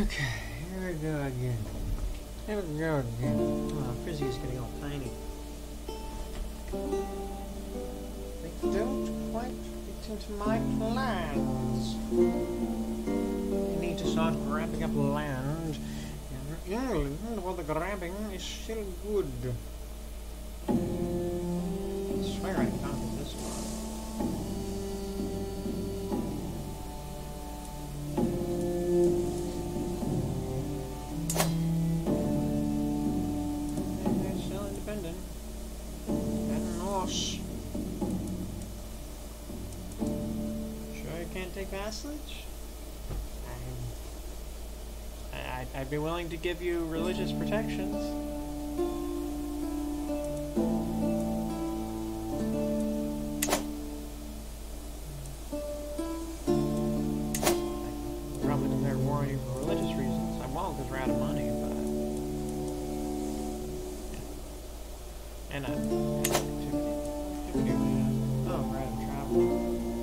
Okay, here we go again. Here we go again. Oh, Frizzy is getting all tiny. They don't quite fit into my plans. I need to start grabbing up land in England while the grabbing is still good. I swear I found this one. Take vassalage? I'd be willing to give you religious protections. I probably declare war on you for religious reasons. I won't because we're out of money, but... Yeah. And oh, we're out of travel.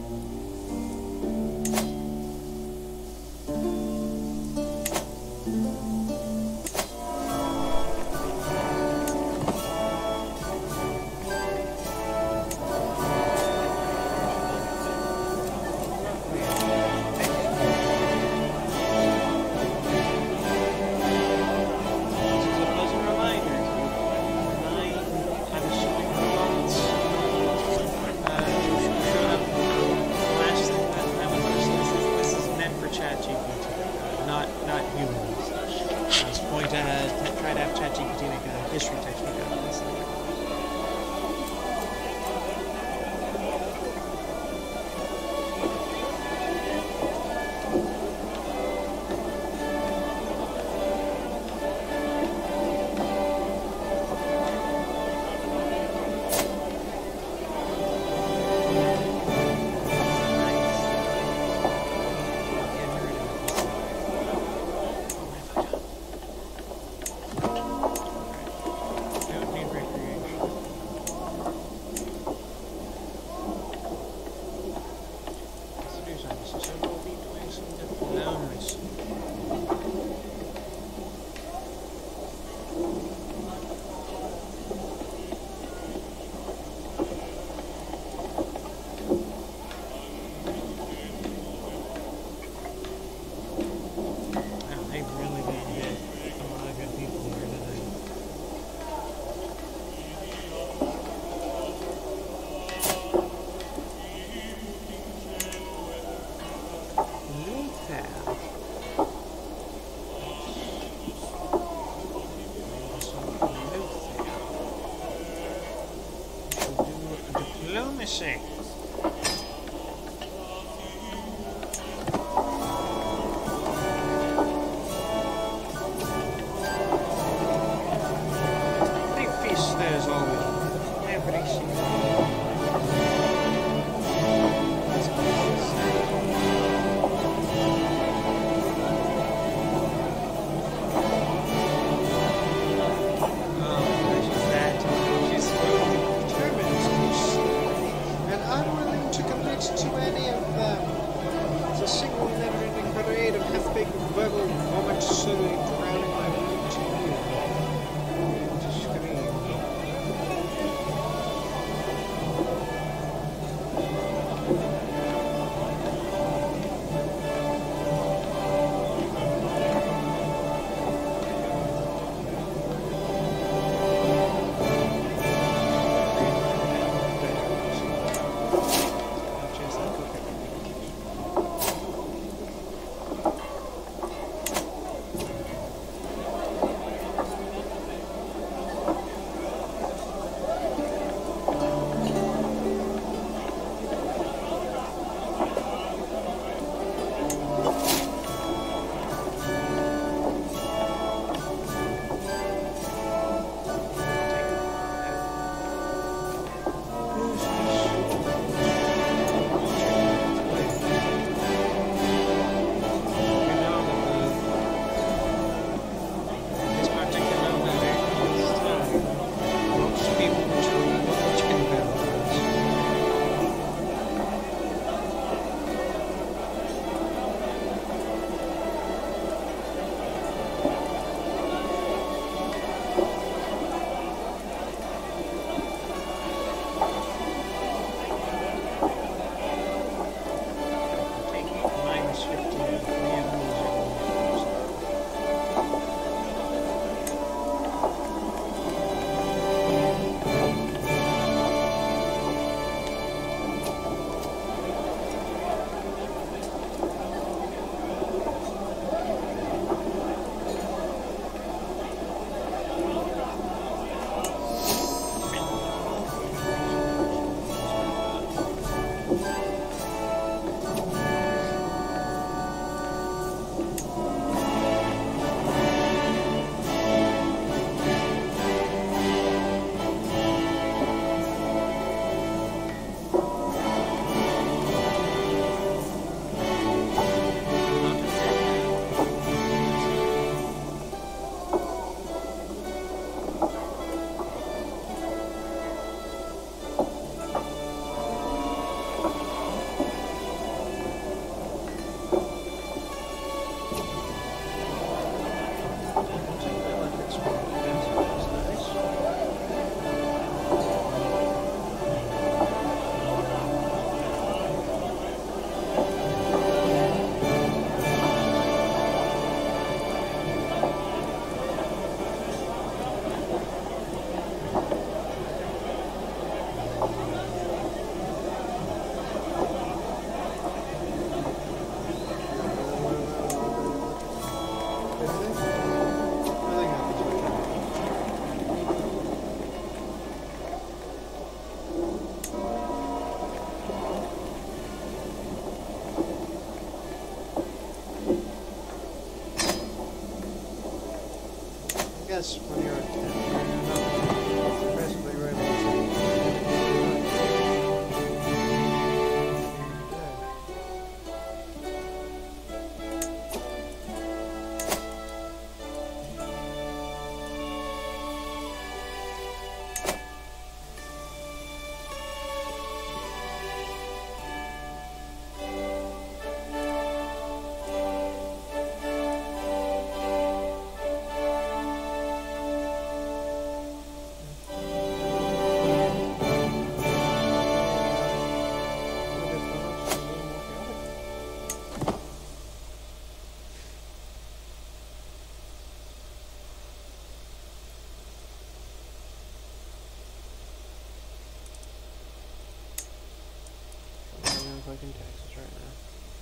Diplomacy. Big feast there's always. Every single Nothing happens like that. I guess when you're basically you're able to. In Texas right now.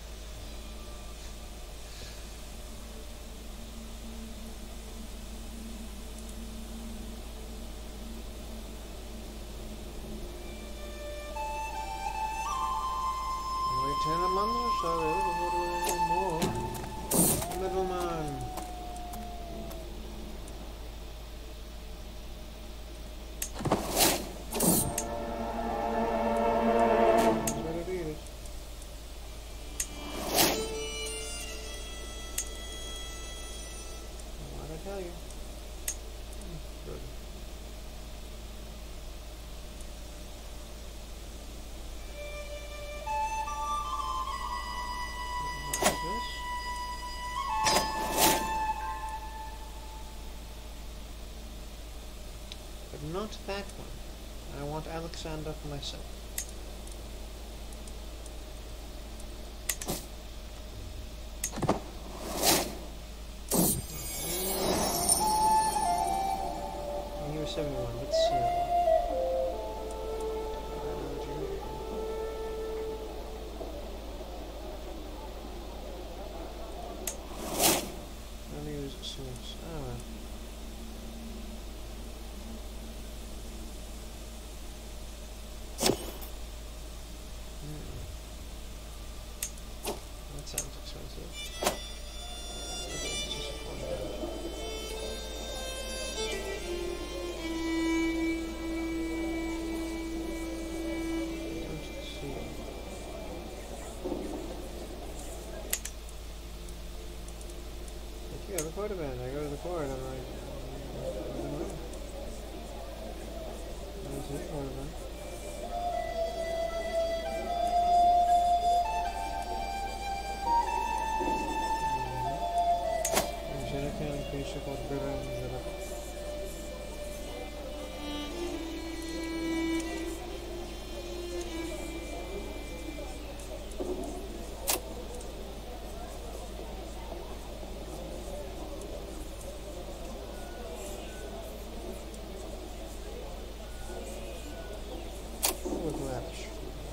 Wait 10 a month or so really before we do more. Middleman. Not that one. I want Alexander for myself. And you were 71. Let's let me use a source. Sounds expensive. It's just a fun don't see. Like, you have a photo band. I go to the court. I'm like, I don't know. That's it, photo band. Finisce col prendere. With latch.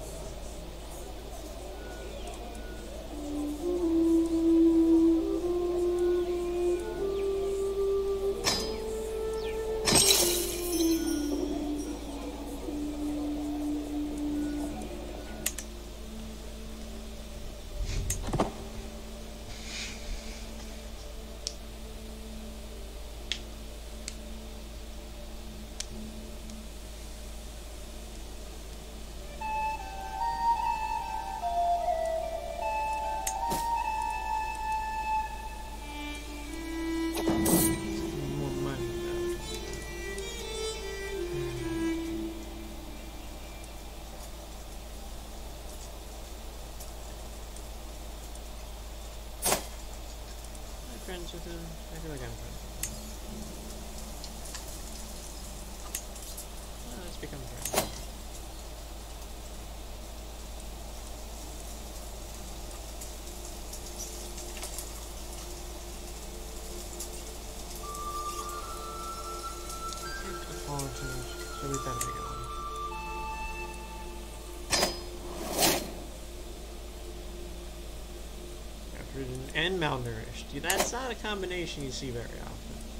Friends with him. I feel like I'm friends with him. Let's become friends. I can't afford to, so we better be going. After and malnourished. That's not a combination you see very often.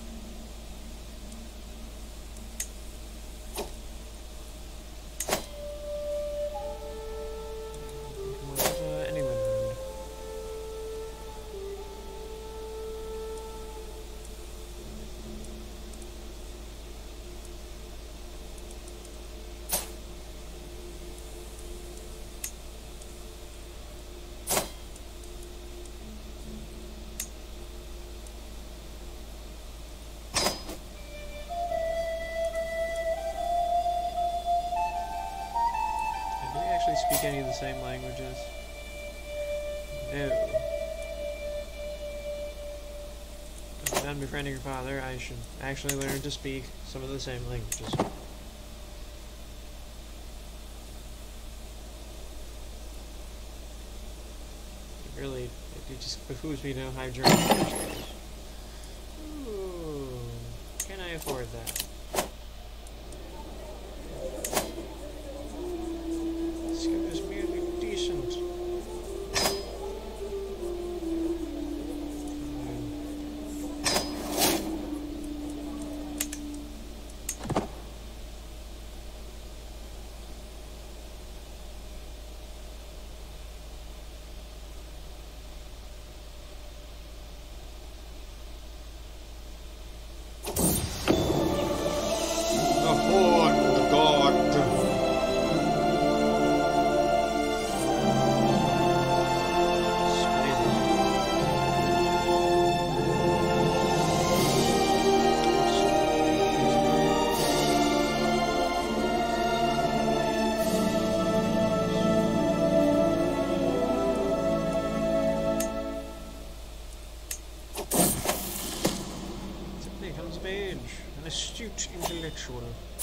Speak any of the same languages? No. If I'm done befriending your father, I should actually learn to speak some of the same languages. It just behooves me to know how German is. Ooh, can I afford that? Astute intellectual.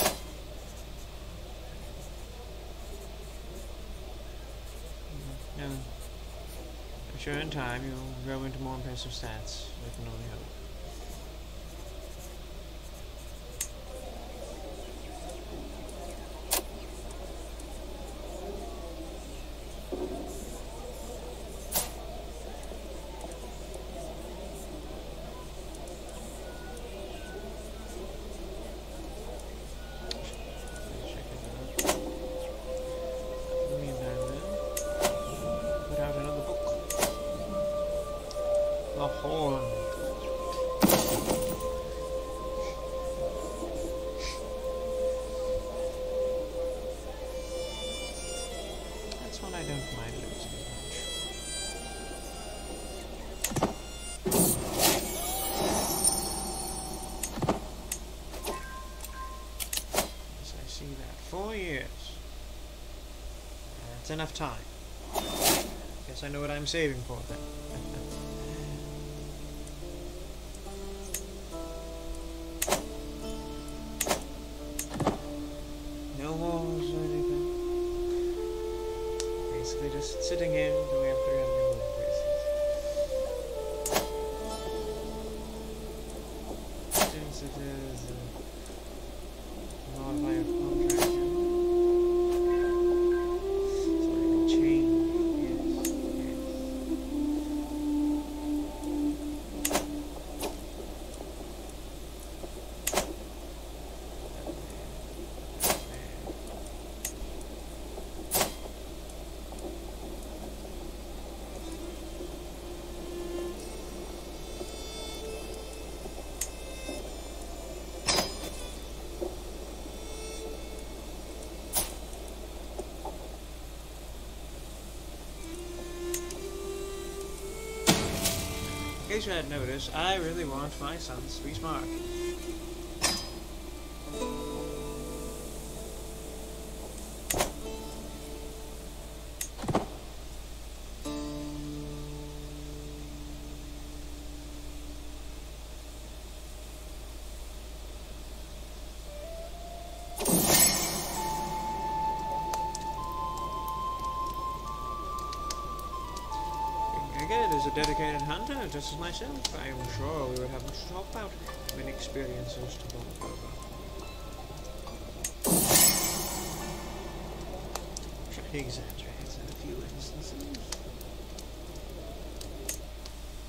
I'm sure in time you'll grow into more impressive stats. I can only hope. That's one I don't mind losing Yes, I see that. 4 years. That's enough time. Guess I know what I'm saving for then. Just sitting here until we have 300 gold pieces. Since it is a modifier contract, so I can change. Yes, yes. In case you hadn't noticed, I really want my sons to be smart. Again, as a dedicated hunter, just as myself, I am sure we would have much to talk about, many experiences to bond over. Which he exaggerates in a few instances.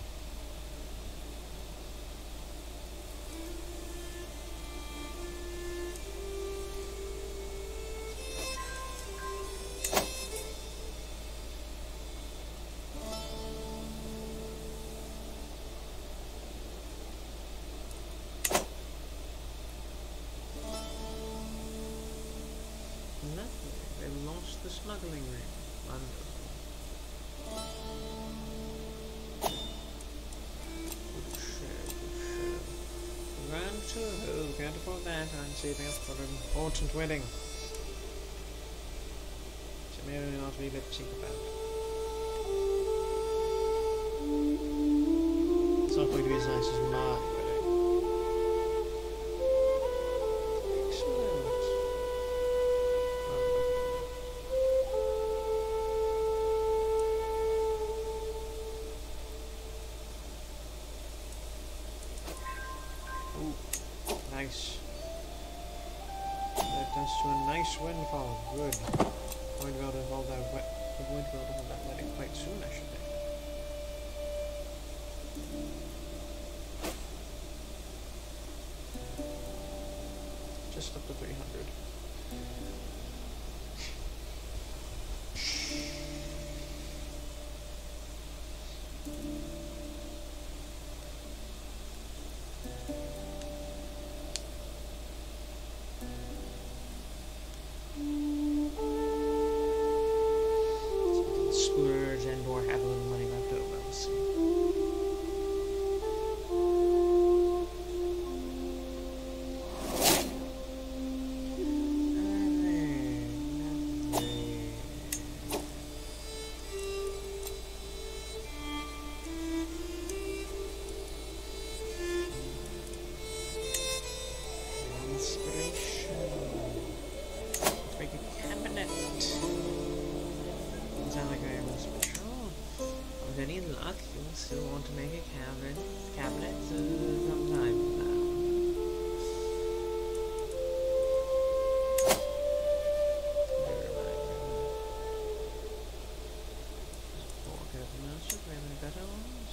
Lovely. They lost the smuggling ring. Wonderful. Good show, good show. Run to who? Can't afford that. I'm saving up for an important wedding. So maybe not to be a bit cheap about it. It's not going to be as nice as my wedding. Excellent. Ooh, nice. That does to a nice windfall. Good. Going to be able to hold that wedding quite soon, I should think. Just up to 300. Splurge and or have a little money left over, we'll see. Inspiration. Let's make a cabinet. Doesn't sound like I am special. With any luck, you'll still want to make a cabinet sometime from now. Never mind. Four careful nurses, we have any better ones?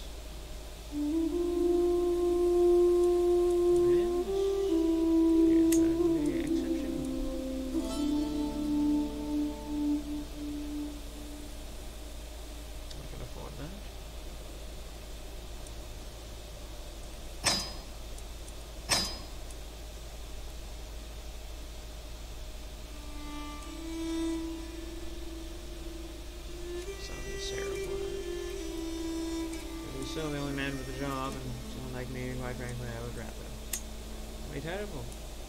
Still the only man with a job, and someone like me, quite frankly, I would rather. Be terrible.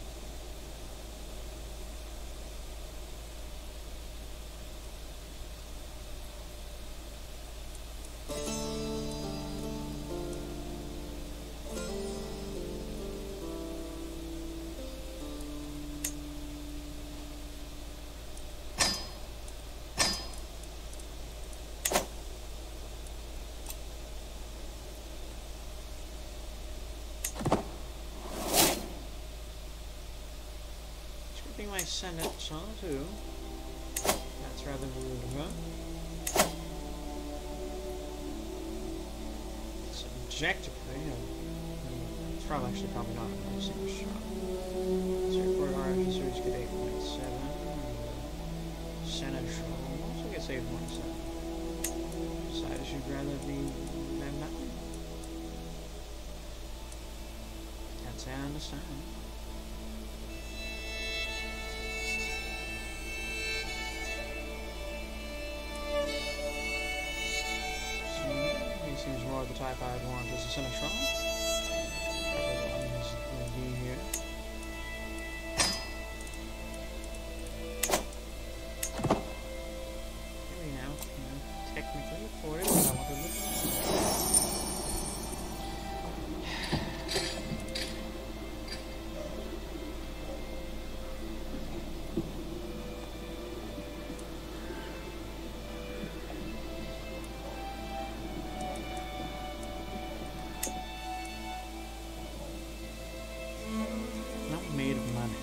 My Senate saw too. That's rather rude of her. Subjectively, it's probably not a nice shot. So report officers get 8.7. Senate also gets 8.7. Decided she'd rather be than nothing. Can't say I understand. Seems more of the type I'd want as a Seneschal. Everyone is going to be here. Maybe now, technically afford it, but I want to look at made of money.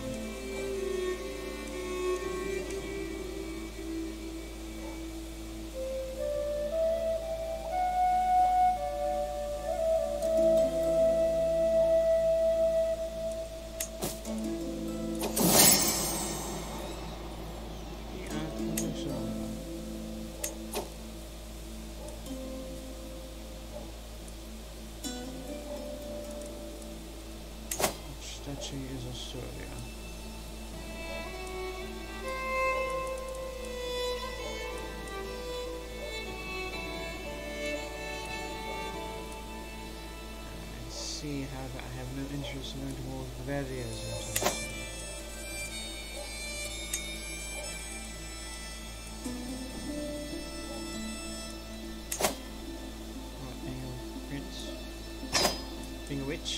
Statue is Australia. see, however, I have no interest in going towards Bavaria's interests. What, being a prince? Being a witch?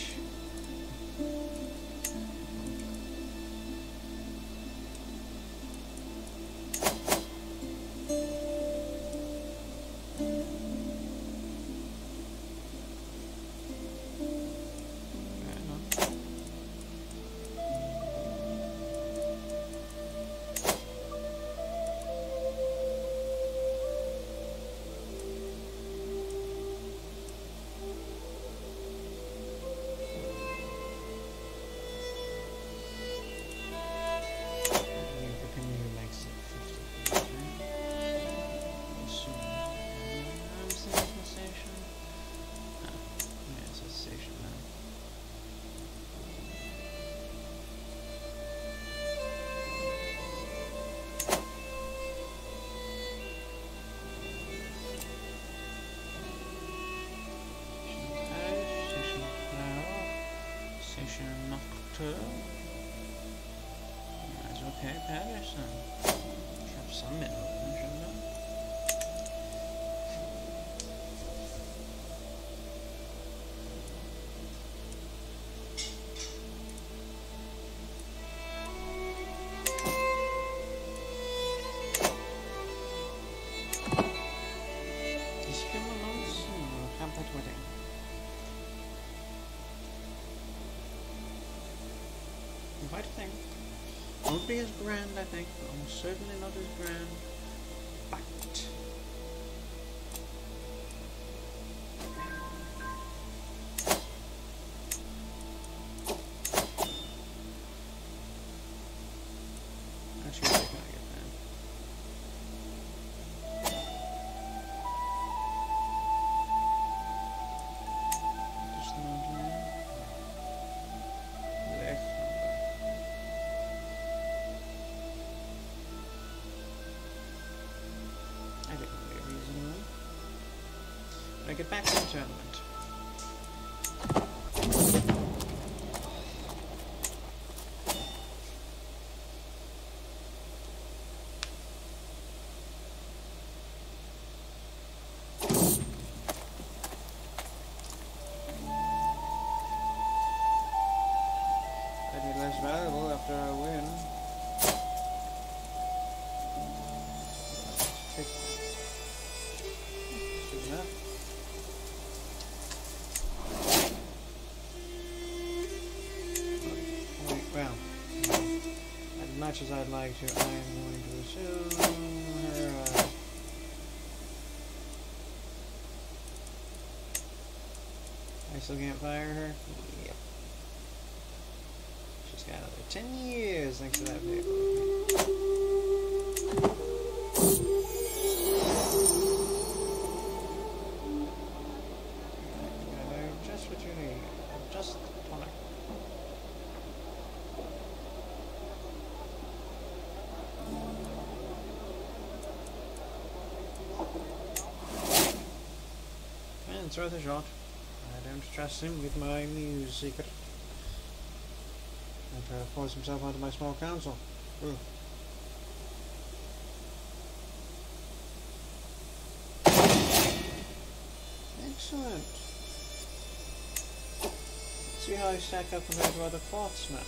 That's okay, Patterson. Should have some middle of them, shouldn't I? Is he still months? Campbell wedding. Quite a thing. Won't be as grand, I think, but almost certainly not as grand. But actually, where can I get that? Just the mountain. Get back to the tournament. I'd be less valuable after I win. Good enough. Well, as much as I'd like to, I am going to assume her, I still can't fire her? Yep. She's got another 10 years thanks to that vehicle. Just what you need. Just tonic. And it's worth a shot. I don't trust him with my news secret. I'll try to force himself onto my small council. Ugh. Excellent. See how I stack up compared to other plots now.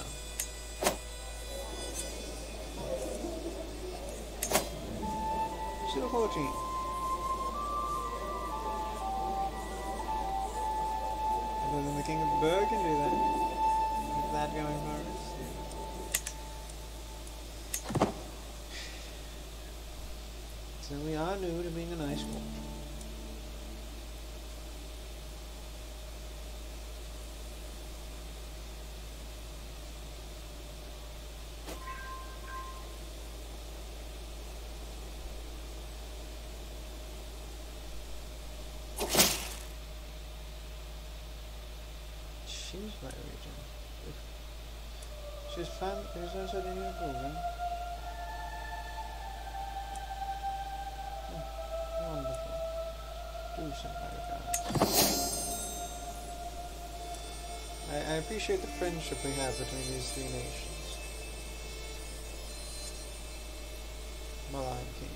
Still 14. Other than the King of the Bird can do that. Keep that going for us. So we are new to being a nice court. She's my region. She's fun. There's no such thing as moving. Wonderful. Do something like that. I appreciate the friendship we have between these three nations. Malign King.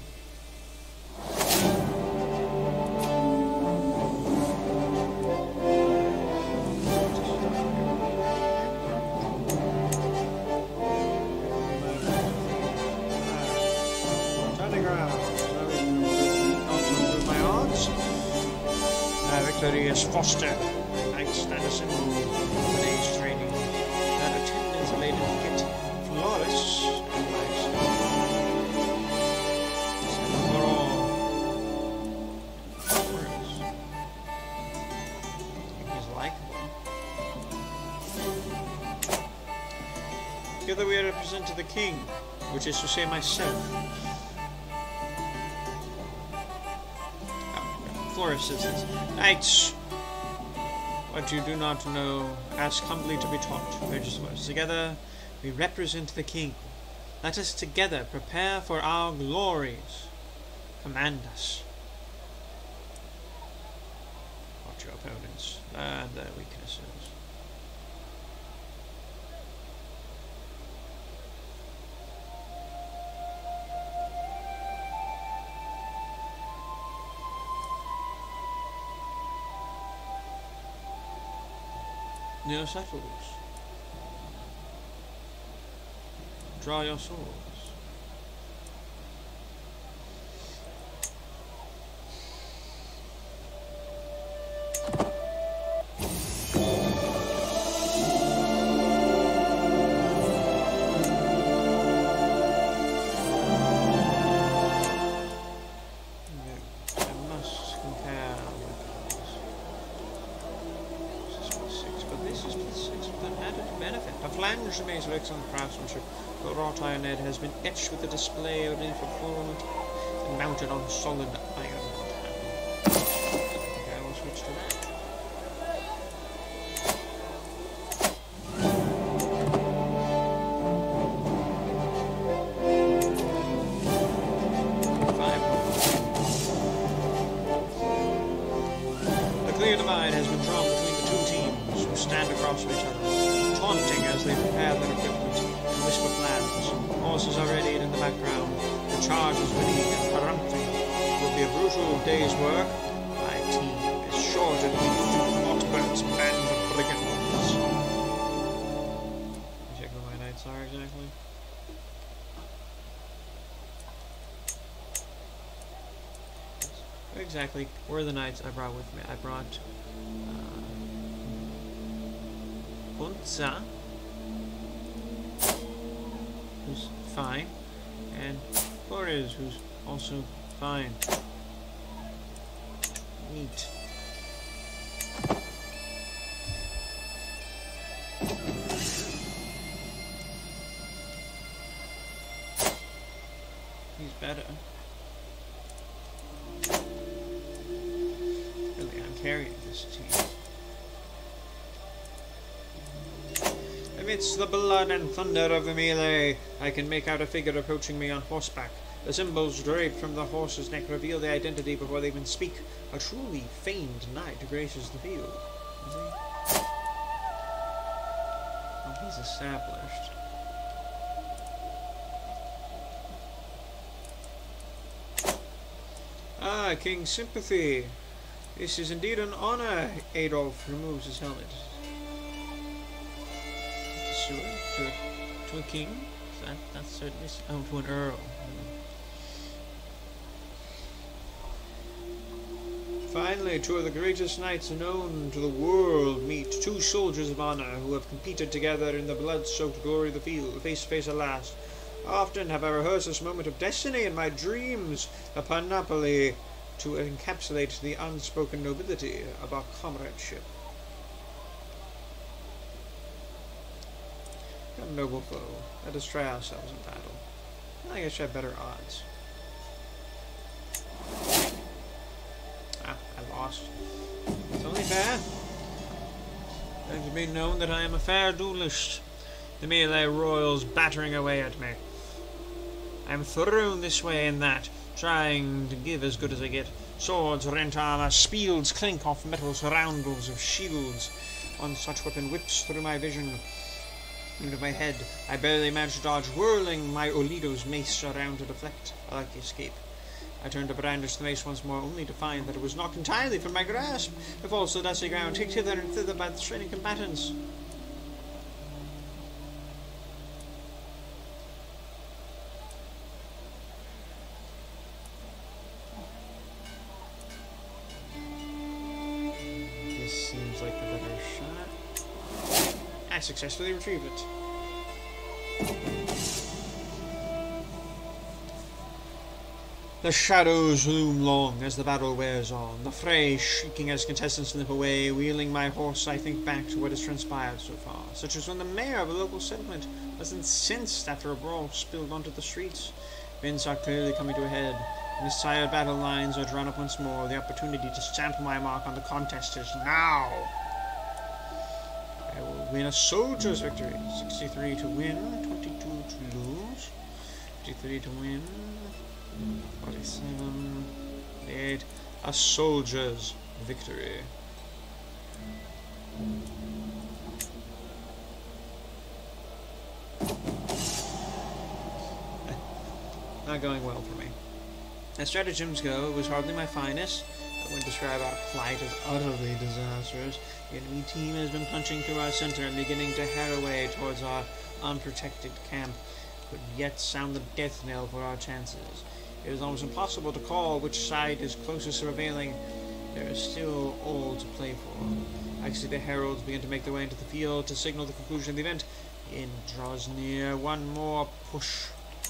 Victorious Foster, Knights Anderson, today's training. That attendance laden kit, flawless and nice. For all. Words. He's likable. Together we represent the king, which is to say myself. Flores says this. Knights, what you do not know, ask humbly to be taught. Burgess words. Together we represent the king. Let us together prepare for our glories. Command us. Watch your opponents. Learn their weaknesses. Near settles. Draw your swords. Maze of excellent craftsmanship. The wrought iron head has been etched with a display of leaf of ornament and mounted on solid iron. Okay, I will switch to that. A clear divide has been drawn between the two teams who stand across from each other, taunting as they prepare their equipment and whisper plans. Horses are ready in the background. The charge is ready and peremptory. It will be a brutal day's work. My team is sure to defeat Otbert's band of brigands. Check where my knights are exactly. Where exactly were the knights I brought with me? I brought Hunza, who's fine, and Flores, who's also fine. Neat. He's better. Really, I'm carrying this team. Amidst the blood and thunder of the melee, I can make out a figure approaching me on horseback. The symbols draped from the horse's neck reveal the identity before they even speak. A truly famed knight graces the field. Is he? Oh, he's established. Ah, King Sympathy. This is indeed an honor. Adolf removes his helmet. To a king? That's certainly... Oh, to an earl. Finally, two of the greatest knights known to the world meet. Two soldiers of honor who have competed together in the blood-soaked glory of the field, face to face at last. Often have I rehearsed this moment of destiny in my dreams, a panoply to encapsulate the unspoken nobility of our comradeship. A noble foe. Let us try ourselves in battle. I guess I have better odds. Ah, I lost. It's only fair. Let it be known that I am a fair duelist. The melee royals battering away at me. I am thrown this way and that, trying to give as good as I get. Swords rent armor, spiels clink off metal surroundings of shields. one such weapon whips through my vision. Into my head, I barely managed to dodge, whirling my Olido's mace around to deflect. I like the escape. I turned to brandish the mace once more, only to find that it was knocked entirely from my grasp. It falls to the dusty ground, kicked hither and thither by the straining combatants. This seems like the better shot. I successfully retrieved it. The shadows loom long as the battle wears on, the fray shrieking as contestants slip away. Wheeling my horse, I think back to what has transpired so far, such as when the mayor of a local settlement was incensed after a brawl spilled onto the streets. Events are clearly coming to a head, and the tired battle lines are drawn up once more. The opportunity to stamp my mark on the contest is now. I will win a soldier's victory. 63 to win, 22 to lose, 53 to win. 47, 48, a soldier's victory. Not going well for me. As stratagems go, it was hardly my finest. I wouldn't describe our plight as utterly disastrous. The enemy team has been punching through our center and beginning to harrow away towards our unprotected camp. Could yet sound the death knell for our chances. It is almost impossible to call which side is closest to prevailing. There is still all to play for. I see the heralds begin to make their way into the field to signal the conclusion of the event. The end draws near. One more push.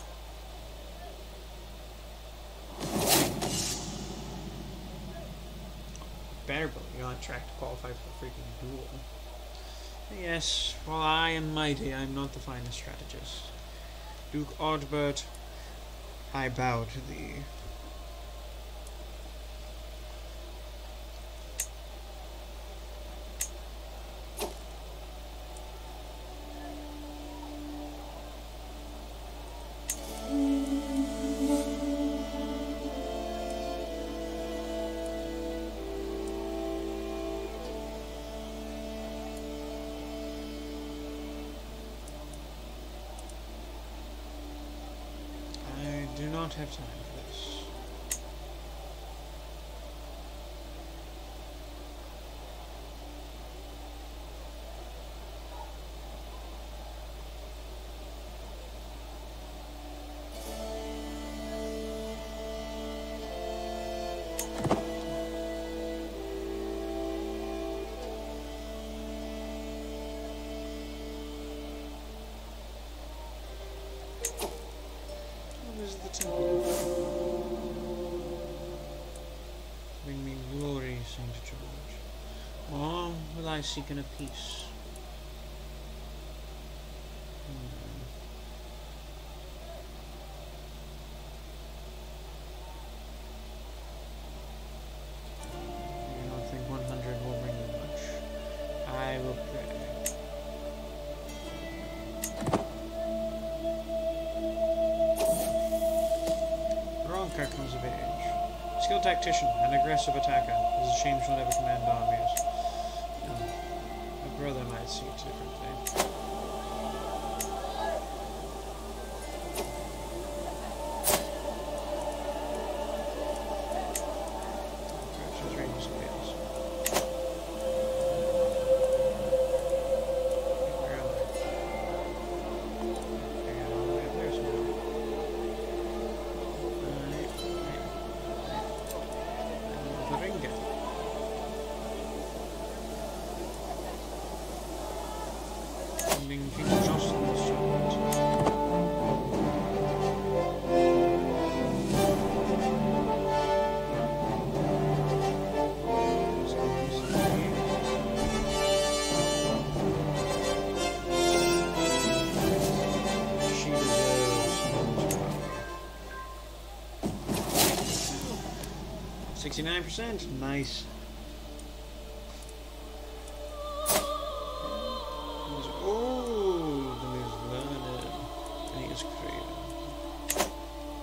Barely on track to qualify for the freaking duel. Yes, while I am mighty, I am not the finest strategist. Duke Ardbert, I bow to thee. I do not have time for this. Bring me glory, Saint George. Or will I seek in a peace? I do not think 100 will bring me much. I will pray. Roncar comes of age. Skilled tactician, an aggressive attacker. It is a shame she'll never command armies. My brother might see it differently. She's ready for some deals. Where am I? I got all the way up there somehow. Varinga. Sending King Jocelyn's challenge. She deserves most power. 69%, nice. Oh, the news learned, and he is creative.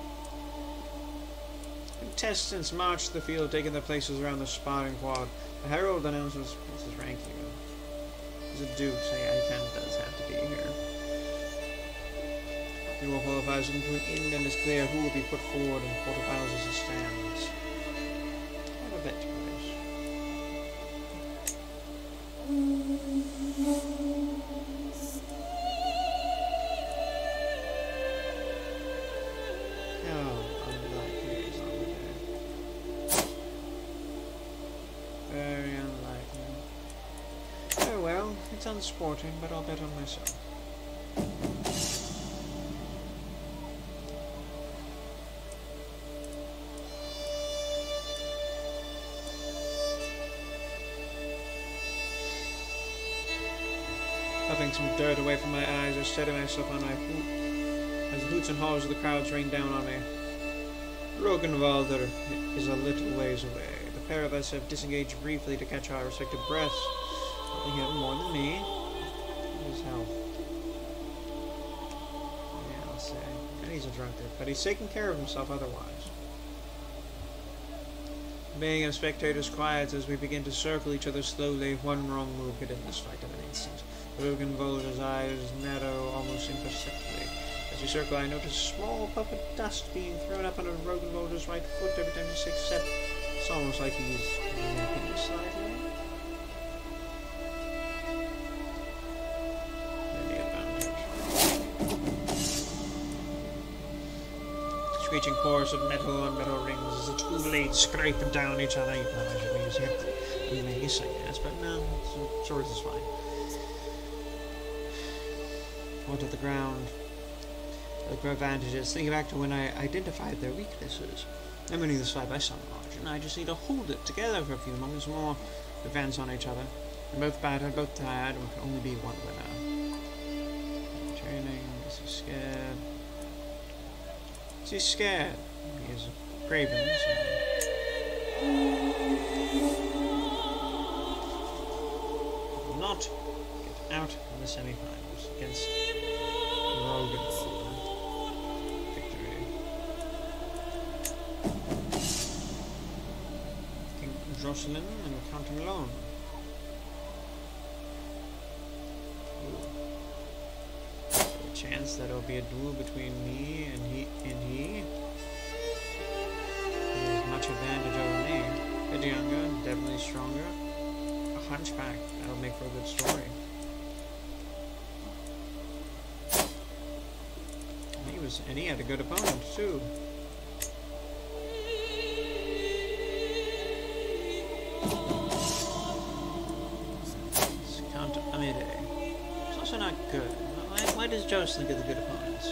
Contestants marched the field, taking their places around the sparring quad. The herald announces Princess Ranking. He's a duke, so yeah, he kind of does have to be here. He will qualify as into an end, and it's clear who will be put forward in the quarterfinals as it stands. I have a bet to this. Oh, unlikely is on the day. Very unlikely. Oh well, it's unsporting, but I'll bet on myself. Puffing some dirt away from my eyes, I steady myself on my hoop as the hoots and hollers of the crowds rain down on me. Rogenwalder is a little ways away. The pair of us have disengaged briefly to catch our respective breaths. Probably him more than me. His health. Yeah, I'll say. And he's a drunkard, but he's taking care of himself otherwise. Being a spectator's quiet as we begin to circle each other slowly. One wrong move could end this fight in an instant. Rogenwalder's eyes narrow almost imperceptibly. As we circle, I notice a small puff of dust being thrown up under Rogenwalder's right foot every time he takes a step. It's almost like he's limping slightly. Any advantage. Screeching chorus of metal on metal rings as the two blades scrape down each other. You can imagine me using it. You may say yes, but no, sword is fine. Onto the ground. Look for advantages. Thinking back to when I identified their weaknesses. I'm winning this fight by some margin. I just need to hold it together for a few moments more. Advance on each other. We're both battered, both tired, and we can only be one winner. Training. Is he scared? Is he scared? He is Craven, so. Will not get out in the semi-finals against Rogenwalder. Victory. King Jocelyn and Count Malone. A chance that it'll be a duel between me and he. He has much advantage over me. A bit younger, definitely stronger. A hunchback. That'll make for a good story. And he had a good opponent too. It's Count Amide. It's also not good. Why does Jocelyn get the good opponents?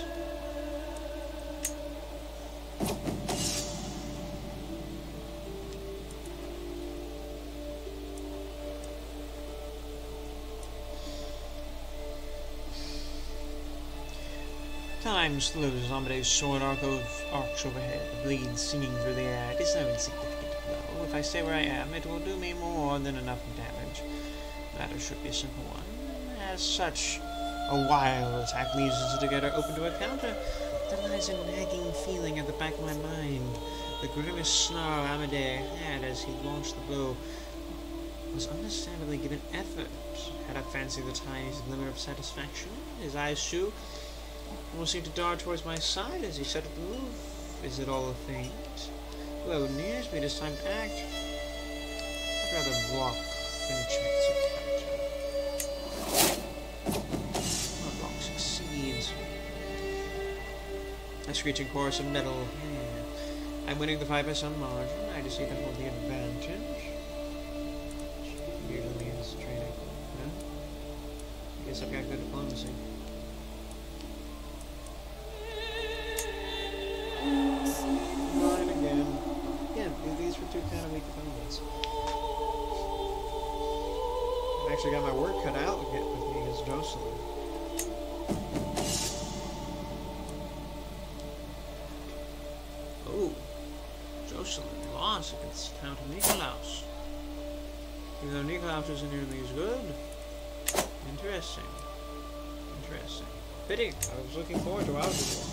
Time slows Amade's sword arcs overhead, the blade singing through the air. It is no insignificant blow. If I stay where I am, it will do me more than enough damage. The matter should be a simple one. As such, a wild attack leaves us together open to a counter. There lies a nagging feeling at the back of my mind. The grimace snarl Amade had as he launched the blow was understandably given effort. Had I fancied the tiniest glimmer of satisfaction? His eyes too almost seemed to dart towards my side as he started to move. Is it all a feint? Blow nears me, it is time to act. I'd rather block than chance a counter. My block succeeds. A screeching chorus of metal. Yeah. I'm winning the fight by some margin. I just need to hold the advantage. Usually means training. No? I guess I've got good diplomacy. Mine again. Yeah, these were two kind of weak opponents. I actually got my work cut out with me against Jocelyn. Oh, Jocelyn lost against Count Nikolaus. Even though Nikolaus isn't nearly as good. Interesting. Interesting. Pity. I was looking forward to our duel.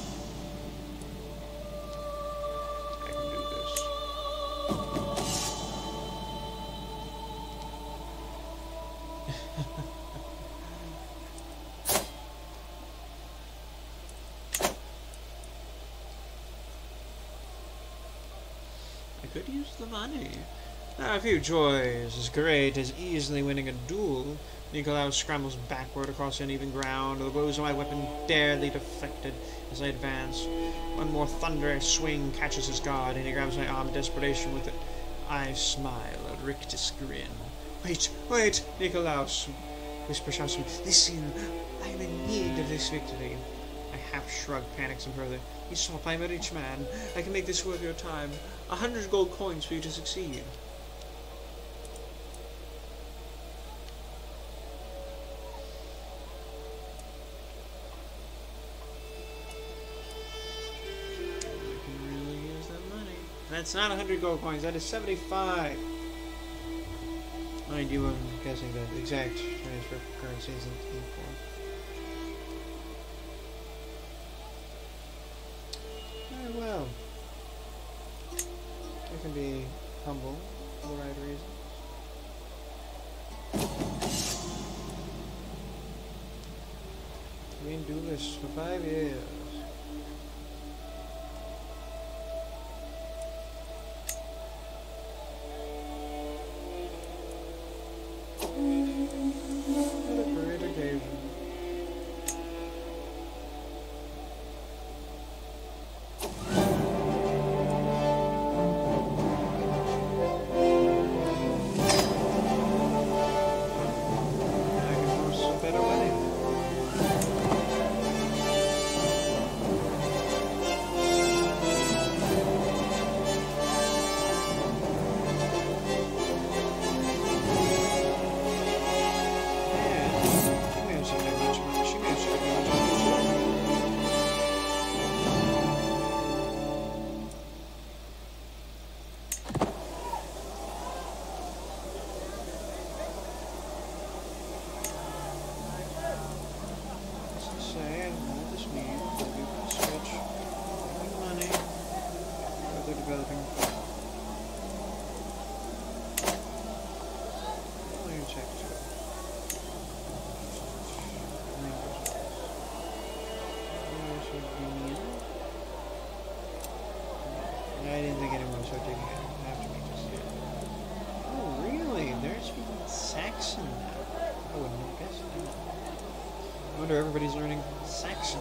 could use the money. Now, a few joys as great as easily winning a duel. Nikolaos scrambles backward across uneven ground, the blows of my weapon barely deflected as I advance. One more thunderous swing catches his guard, and he grabs my arm in desperation with it. I smile, a rictus grin. Wait, wait, Nikolaos, whispers shouts to me. Listen, I am in need of this victory. I half shrug, panic some further. Aesop, I am a rich man. I can make this worth your time. 100 gold coins for you to succeed. That's not 100 gold coins, that is 75. Mind you, I'm guessing the exact transfer currency isn't equal. Very well. I can be humble for the right reasons. Been duelist for 5 years. I didn't think anyone would start taking it after me just yet. Oh, really? They're speaking Saxon now. I wouldn't have guessed that. I wonder everybody's learning Saxon.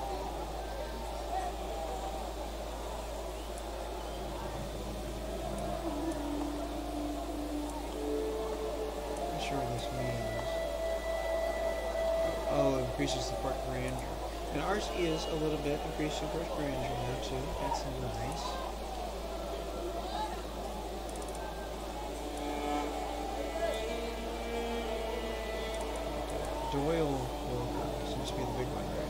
I'm not sure what this means. Oh, it increases the part grandeur. And ours is a little bit increasing part grandeur now too. That's nice. Doyle seems to be the big one right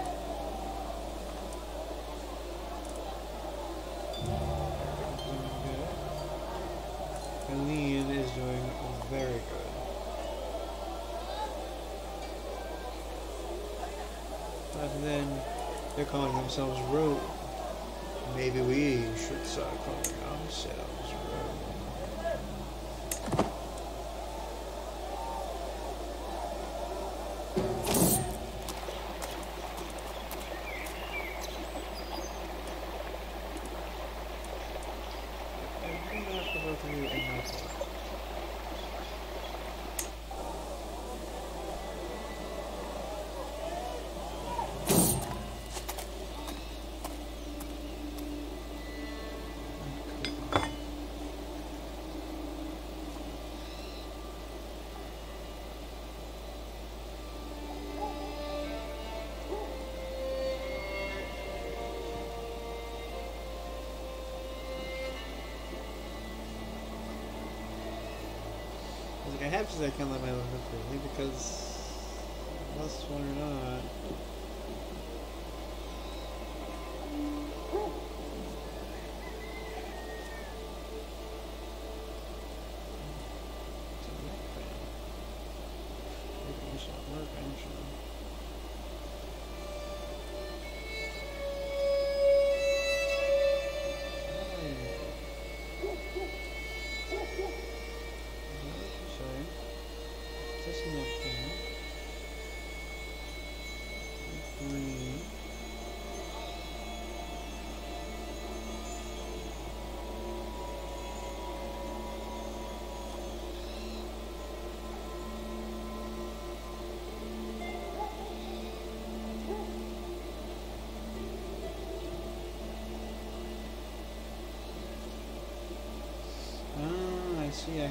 now. Helene is doing very good. But then they're calling themselves Rogue. Maybe we should start calling ourselves Rogue. I have to say I can't let my life go freely because unless one or not.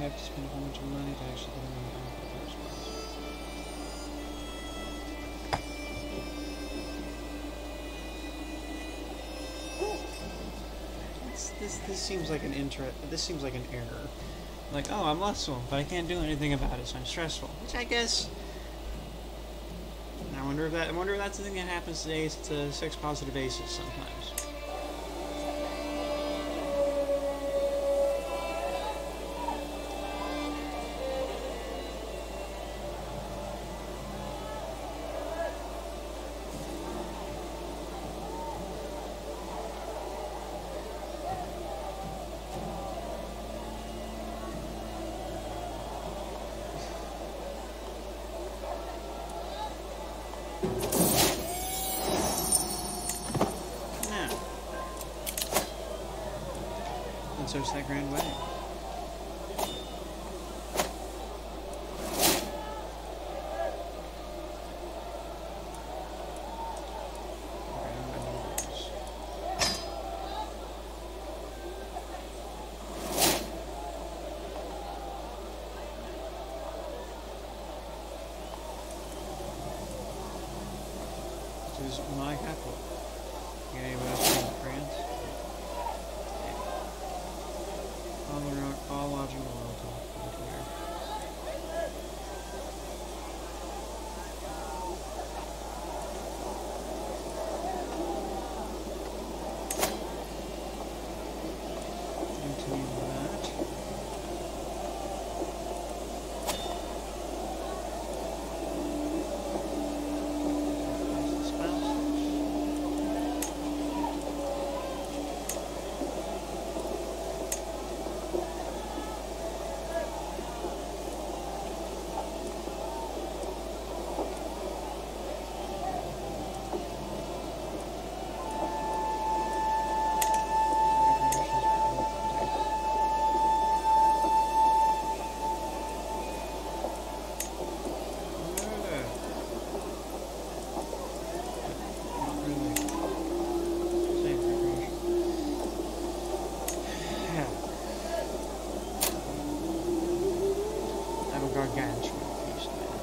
have to spend a whole bunch of money to actually get in the first place. This seems like this seems like an error. Like, oh, I'm lustful, but I can't do anything about it, so I'm stressful. Which I guess. I wonder if that's the thing that happens to sex positive aces sometimes. So's that grand wedding. This is my capital. You got anybody else from France? All lodging and oil talk. Continue that. Gargantuan piece of it.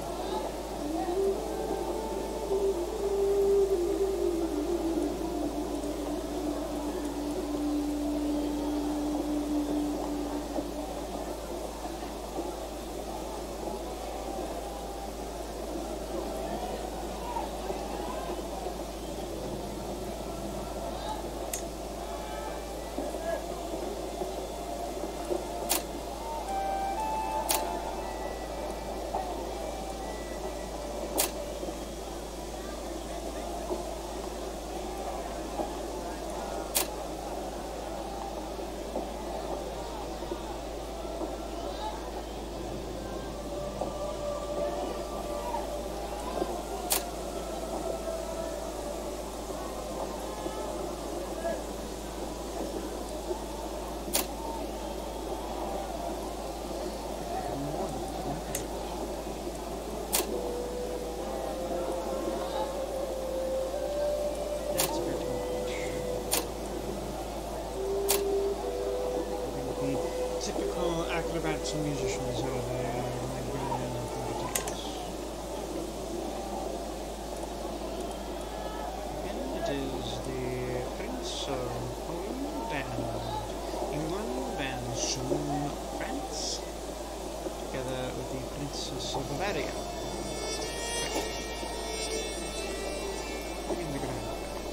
Acrobats and musicians over there. Again, it is the Prince of Poland and England and soon France, together with the Princess of Bavaria. In the ground.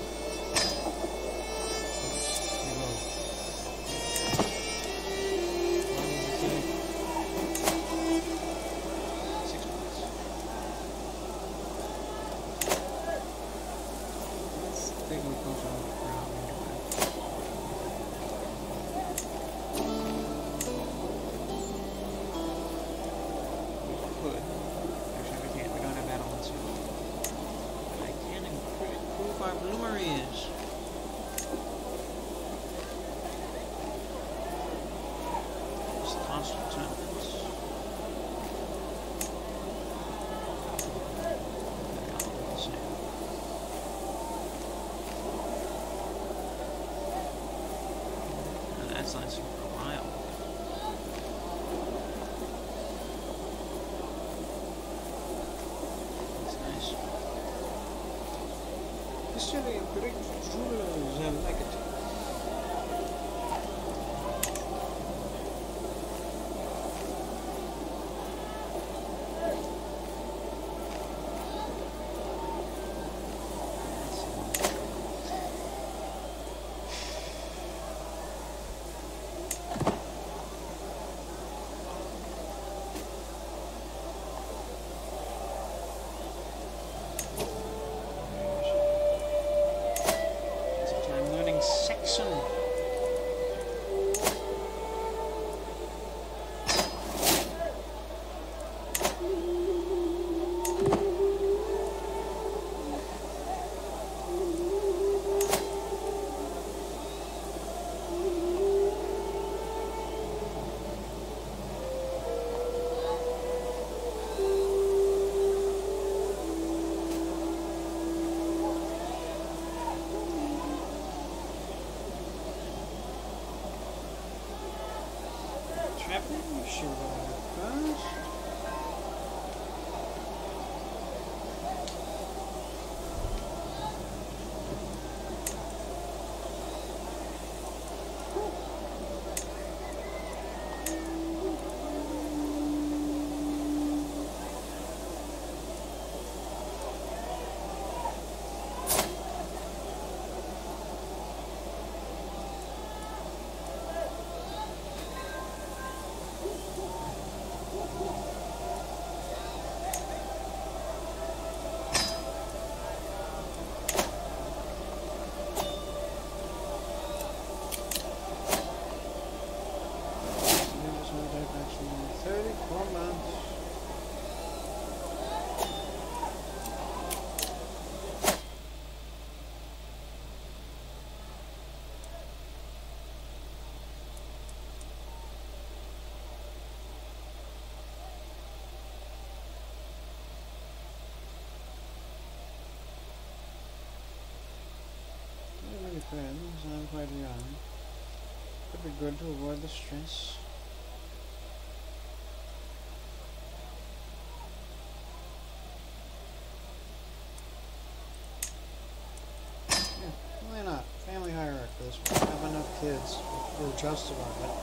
Bloomeries. Just constant tempers. That's lasting for a while. History of Greek rulers, I like it. I'm learning Saxon. Traveling, should first. Friends, I'm quite young. Could be good to avoid the stress. Yeah, why not? Family hierarchy for this one. Have enough kids. We're just about it.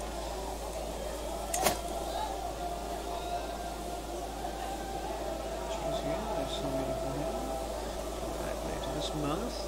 Choose here. There's some waiting for him. Back later this month.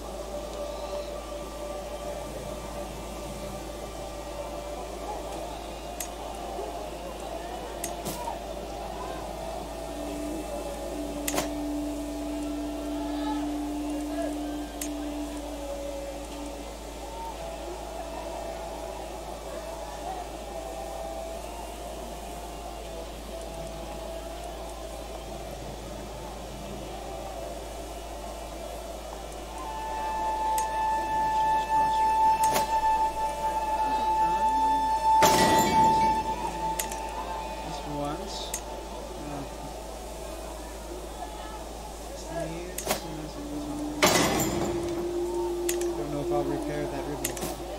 I'll repair that ribbon.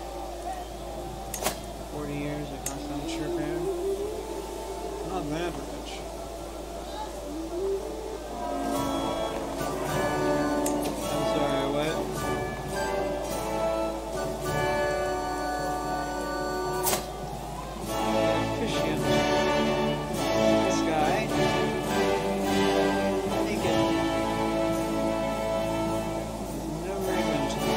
40 years, it cost how much to repair? Not that rich. I'm sorry, what? Efficient. This guy. Naked. No ribbon to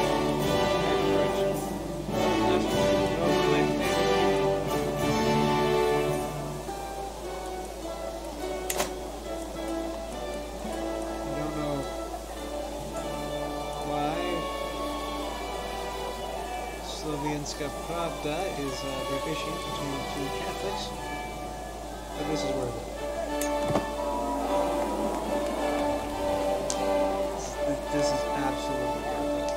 Slovenska Pravda is deficient between the two Catholics, but this is worth it. This is absolutely worth it.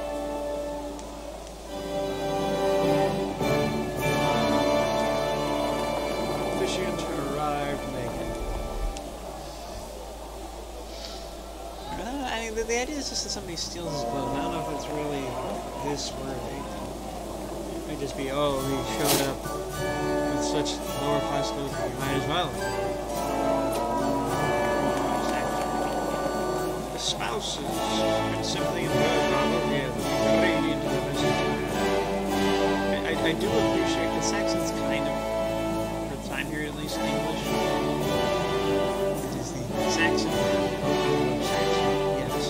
Officiant arrived naked. I mean, the idea is just that somebody steals his clothes. I don't know if it's really this worthy. It might just be, oh, he showed up with such lower class clothes, we might as well. The spouses, simply in the word, I do appreciate the Saxons kind of, for the time period at least, English. It is the Saxon Saxon, yes.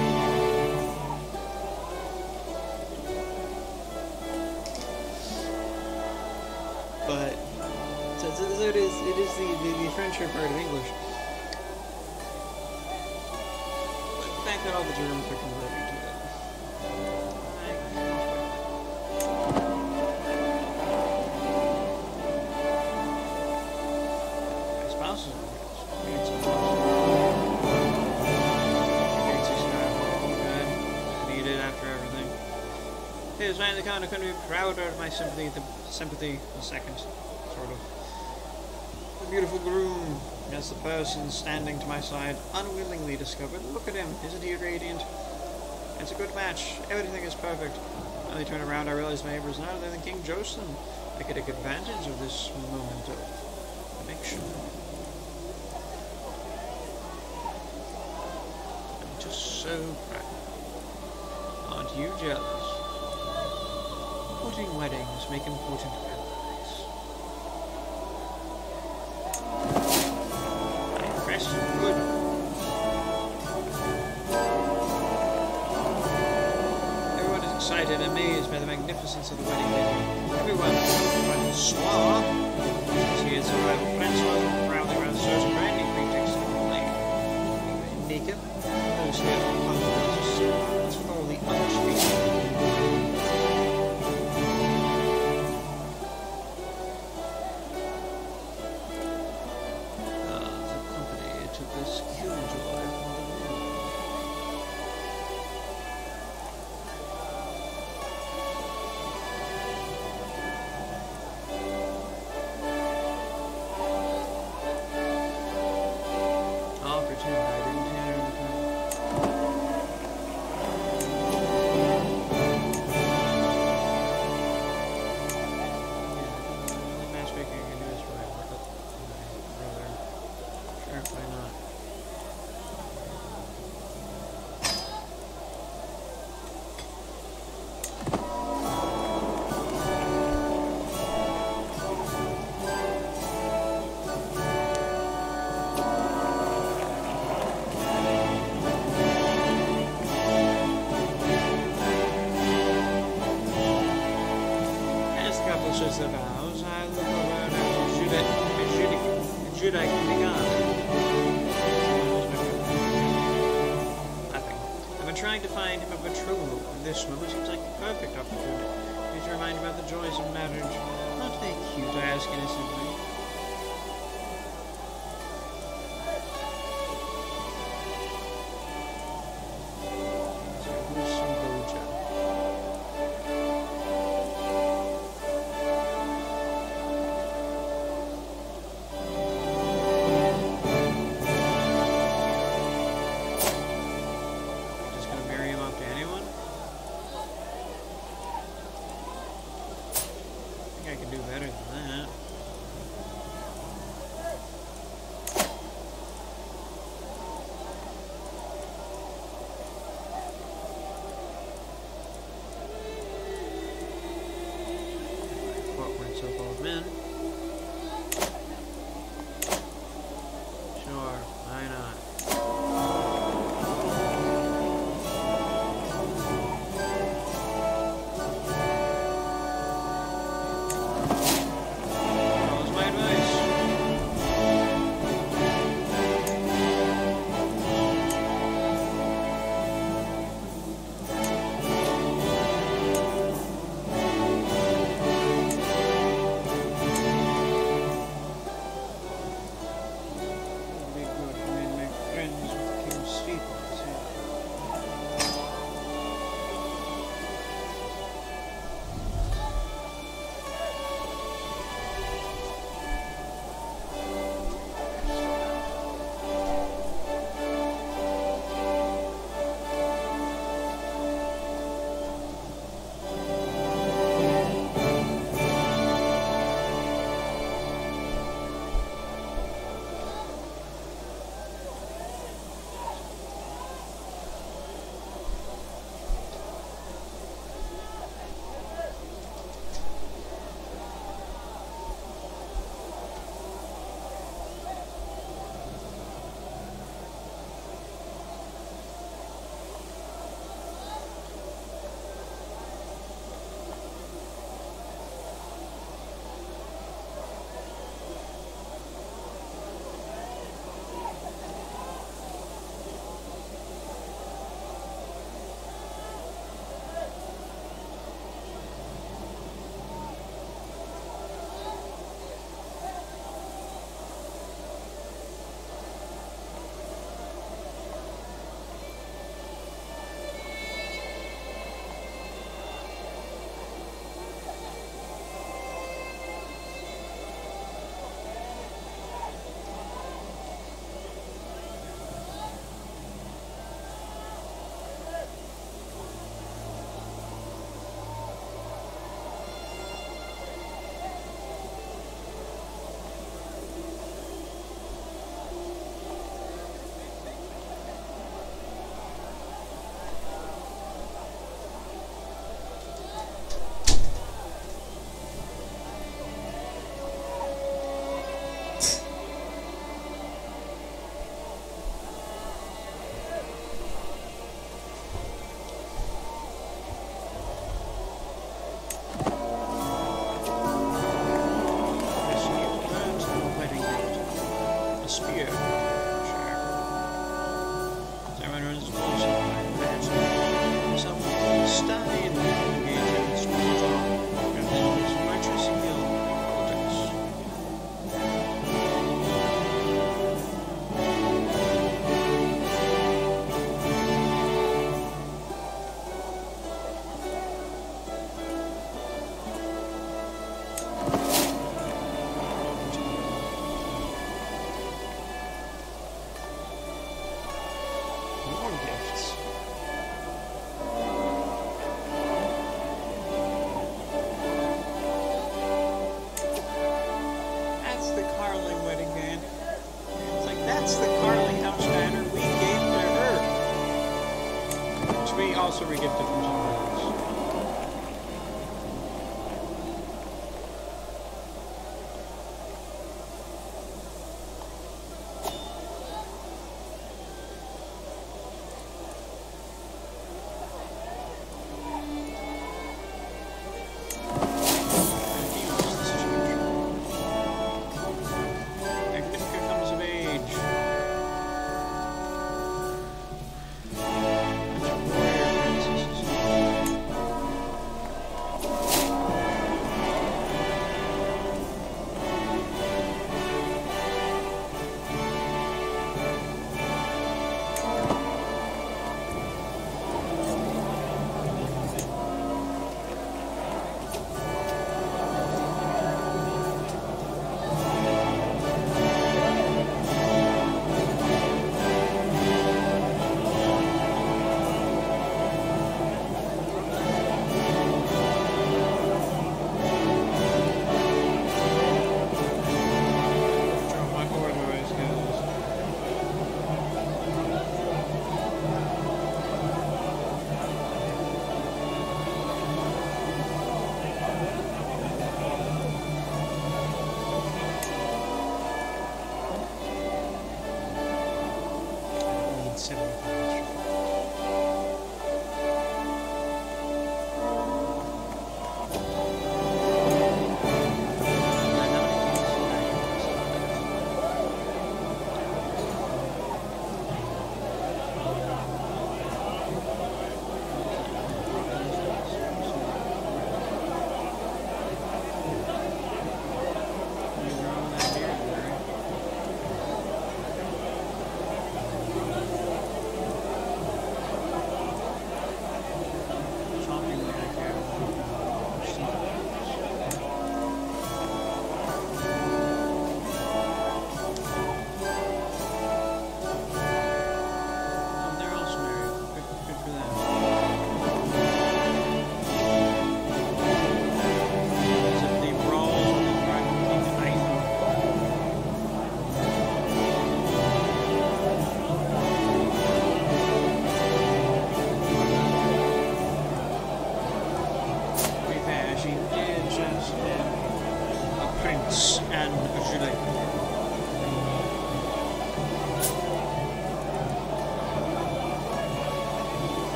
But so it is the French part of English. But the fact that all the Germans are converting to it. My spouse is needed after everything. It is finally the kind I couldn't be prouder of my sympathy. The second, sort of. The beautiful groom, as the person standing to my side unwillingly discovered. Look at him, isn't he radiant? It's a good match. Everything is perfect. When I turn around, I realize my neighbor is none other than King Jocelyn. I could take advantage of this moment of connection. I'm just so proud. Aren't you jealous? Important weddings make important allies. Impressed? Good. Everyone is excited and amazed by the magnificence of the wedding venue. Everyone, Francois, she is arrival. Francois proudly runs certain brandy pretext to complain. Naked, those here are thoroughly untreated. Their vows, I look over and should I begun? Nothing. I've been trying to find him a betrothal, and this moment seems like the perfect opportunity. Need to remind about the joys of marriage. Not they cute, I ask innocently. I can do better than that. What were so-called men? Sure, why not? to be also regifted from someone else.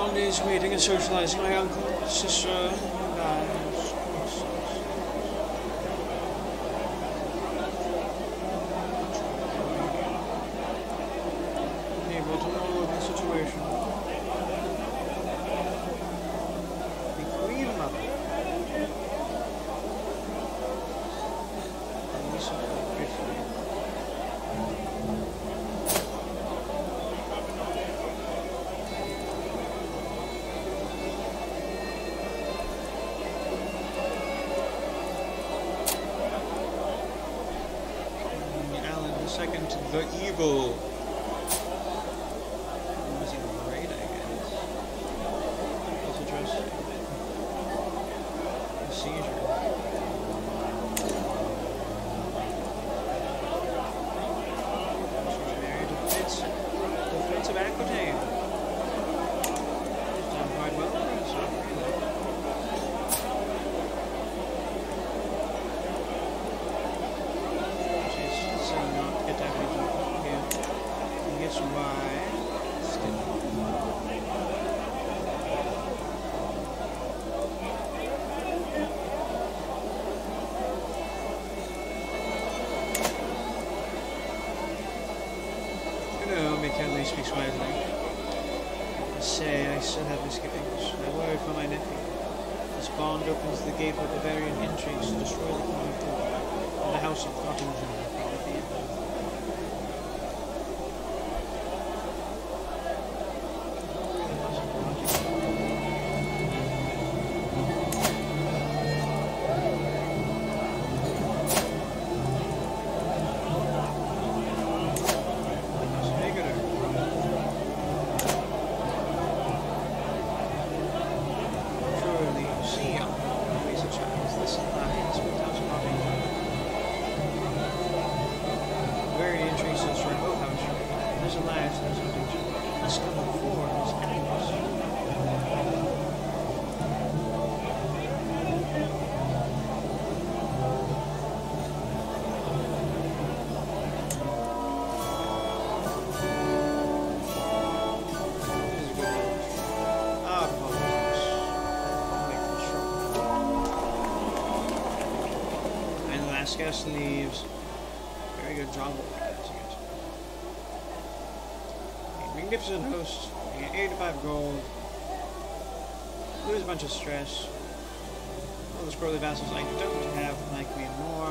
holidays, waiting and socializing. My uncle, sister, guys. Able to know the situation. The Queen Mother. And listen briefly. Alan II, the evil. Speak slightly. I say I still have misgivings. I worry for my nephew. This bond opens the gate for Bavarian intrigues to destroy the Queen of Poland and the House of Gottingen. Guest leaves. Very good job with that, guys. Magnificent host. You get 85 gold. Lose a bunch of stress. All the squirrely vassals I don't have like me more.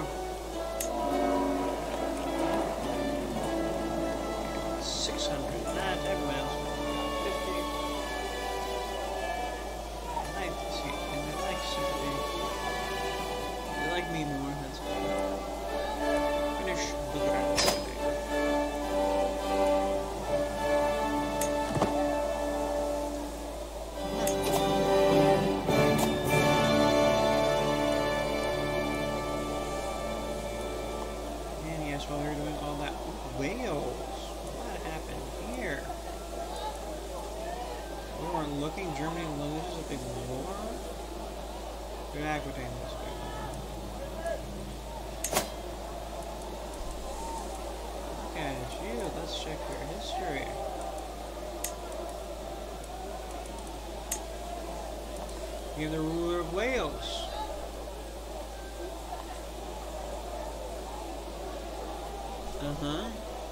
600. That everyone else. 50. I like to see. And they like sympathy. They like me more. That's finish the ground. And yes, while we were doing all that, Wales. What happened here? We weren't looking. Germany loses a big war. Good Aquitaine was a big war. Let's check your history. You're the ruler of Wales. Uh-huh.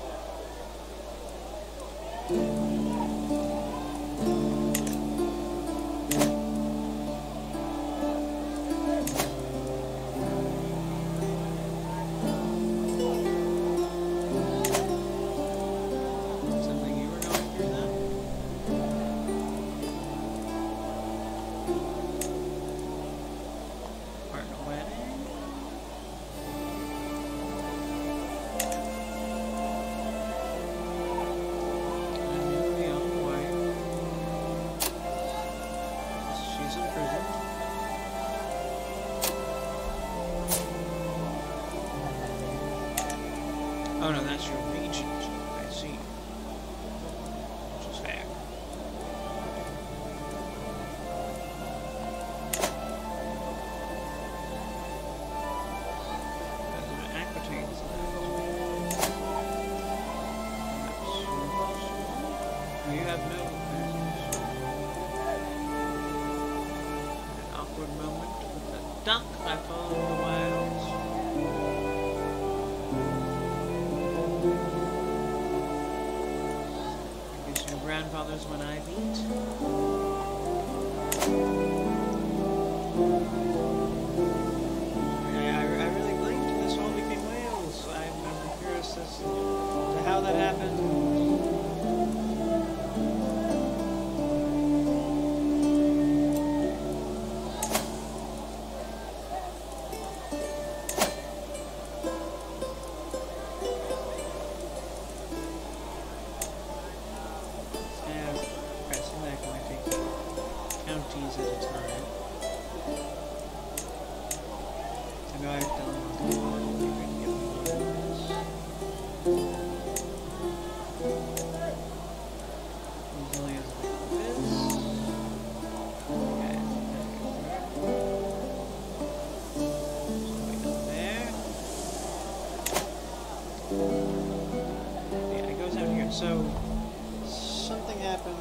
Oh no, that's your regent. I see. Which is fair. Aquitaines left. You have no. duck I followed in the wilds. Maybe it's your grandfather's when I beat. I really blinked this all became whales. I'm curious as to how that happened. Counties at a time. I know I've done easily as like this. Okay, there. Yeah, it goes out here. So something happens.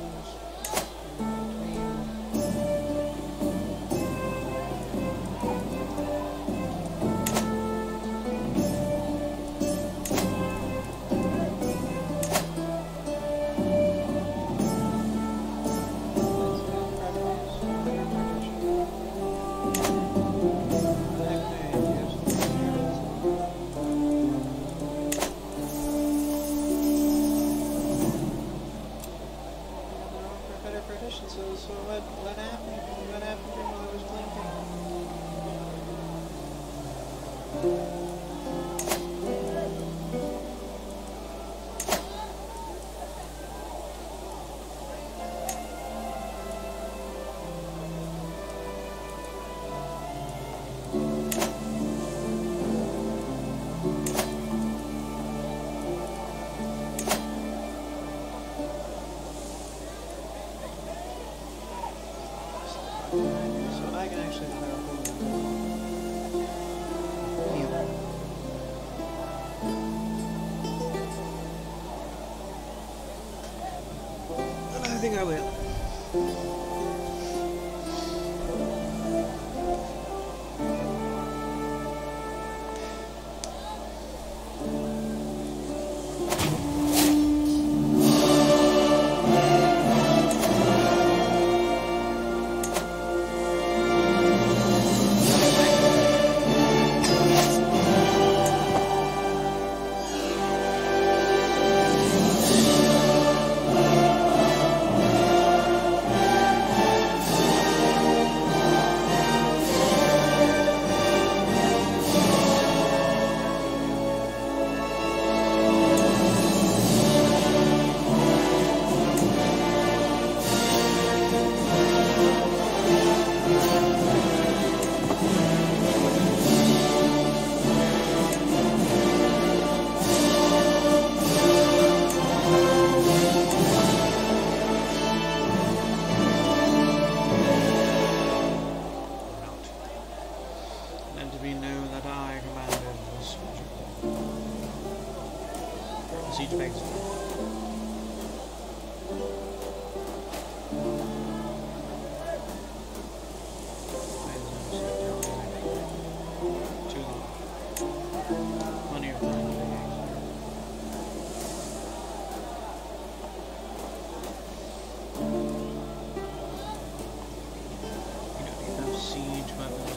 So what happened? What happened to me while I was blinking? So I can actually heal. And I think I will. Siege bags. Too long. Plenty of time. You don't need enough siege weapons.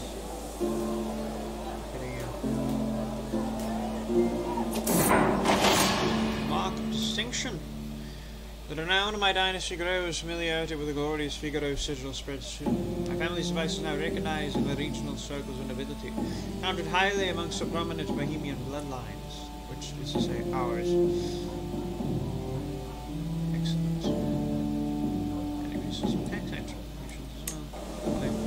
Distinction. The renown of my dynasty grows. Familiarity with the glorious Figaro sigil spreads soon. My family's device is now recognized in the regional circles of nobility, counted highly amongst the prominent Bohemian bloodlines, which is to say ours. Excellent. Anyways, some tax attributions as well. Okay.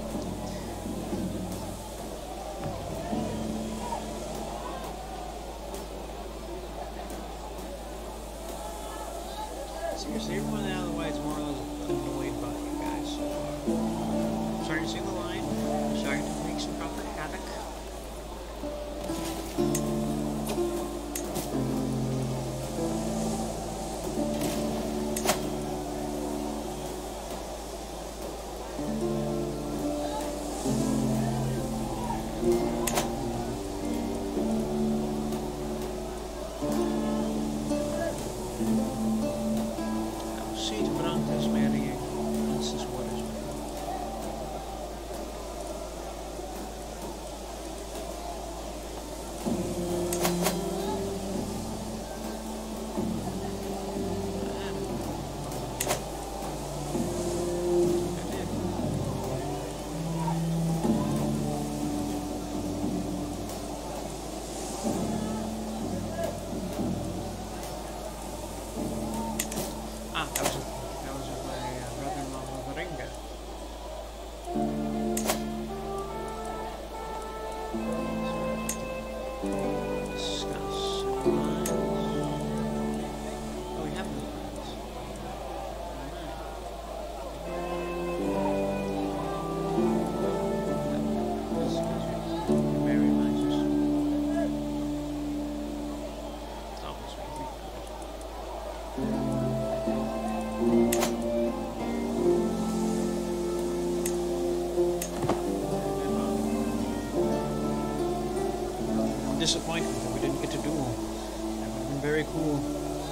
Seriously, everyone out of the way is more or less annoyed by you guys. Starting to see the line. Starting to make some proper havoc. Seed brandes Marie, Francis Waters. That was my brother-in-law Ringa. Discuss lines. Oh, we have no lines. Very nice. It's almost disappointment that we didn't get to duel. That would have been very cool.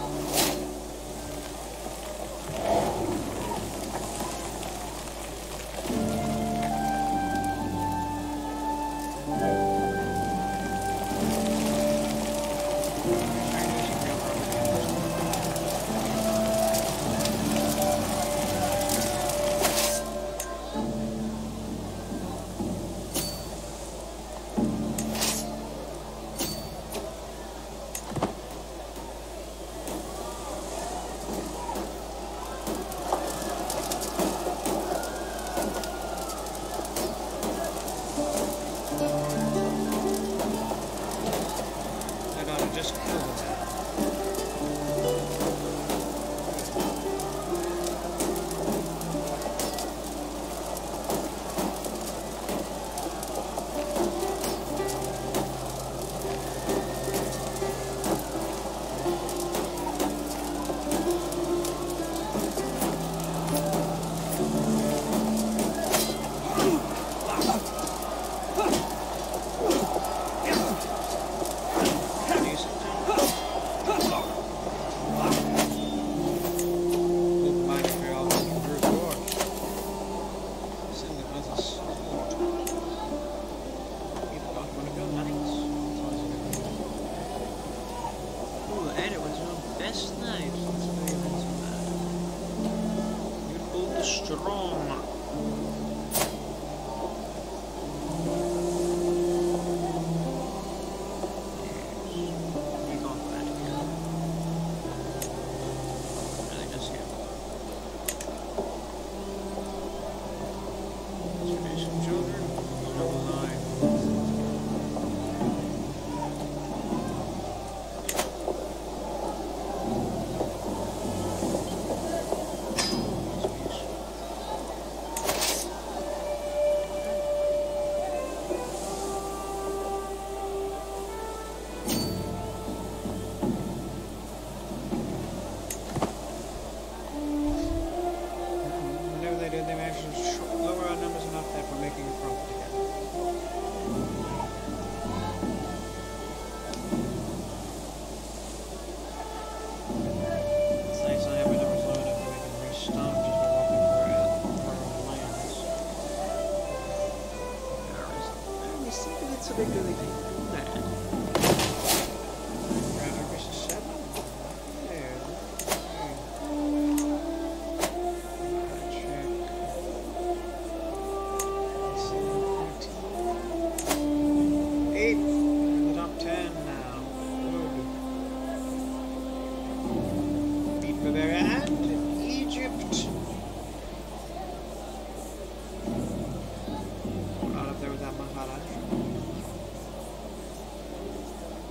Just kill them. And it was your best night. You pulled the strong. You got that here. Really just here. Let's some children. Double nine. They managed to lower our numbers enough that we're making a profit again. It's nice I have our numbers low enough that we can restock just by walking for our own lands. We seem to get so big that they can do that. Round versus 7? Yeah. Bavaria and Egypt. Out up there with that Maharaj.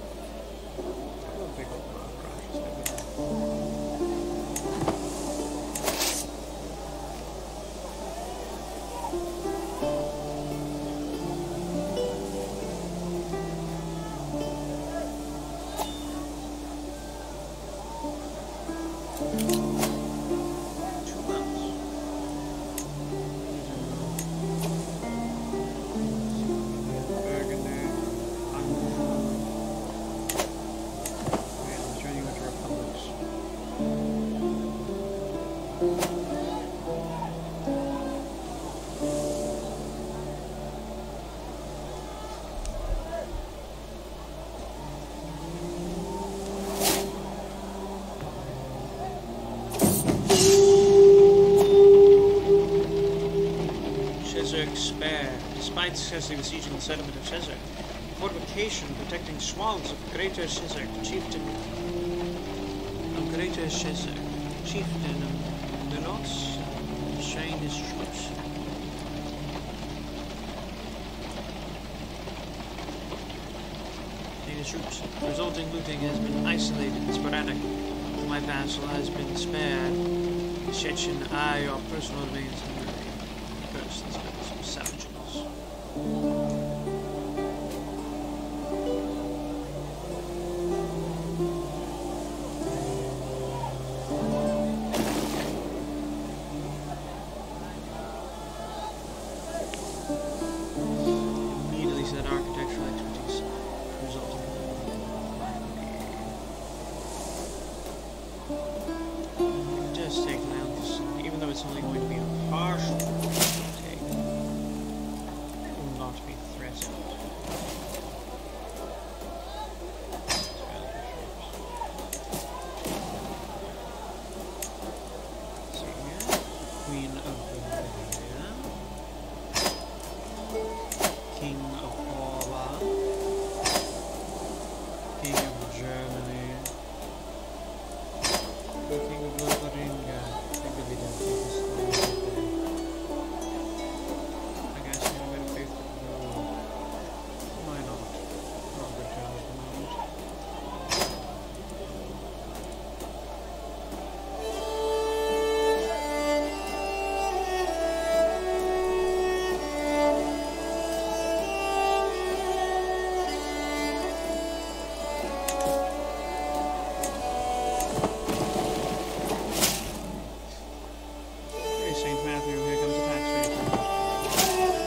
Despite successfully besieging the settlement of Cesar, a fortification protecting swamps of Greater Cesar, chieftain of Greater Cesar, chieftain of Milos, restrained his troops. The resulting looting has been isolated and sporadic. My vassal has been spared. Chechen, I, your personal remains have been cursed as well as some savages. Immediately said architectural expertise resulting in just take down this, even though it's only going to be a partial take, it will not be threatened. So here, Queen of Bavaria, King of Orba, King of Germany, King of Lotharingia. I really don't think this is going to be I guess I'm going to faith to go. Why not? Not good job at the moment. Hey, St. Matthew, here comes a tax refund.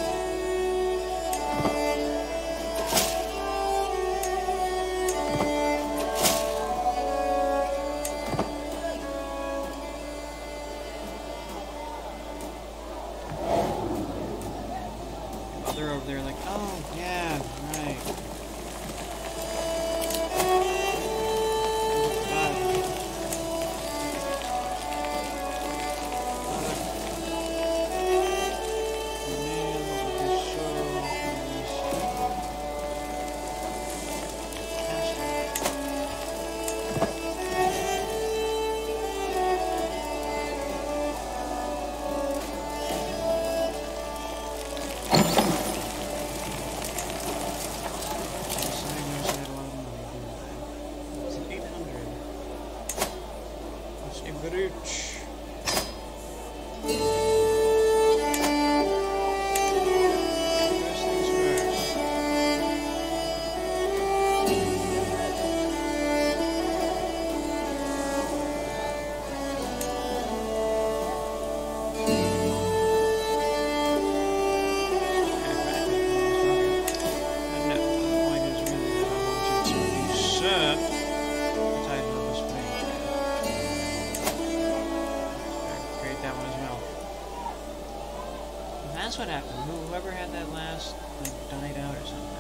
Oh, they're over there like, oh, yeah, right. Brooch. First things first. And no, the point is really that I wanted to usurp the title of this plane. Create that one as well. And that's what happened. Whoever had that last, like, died out or something.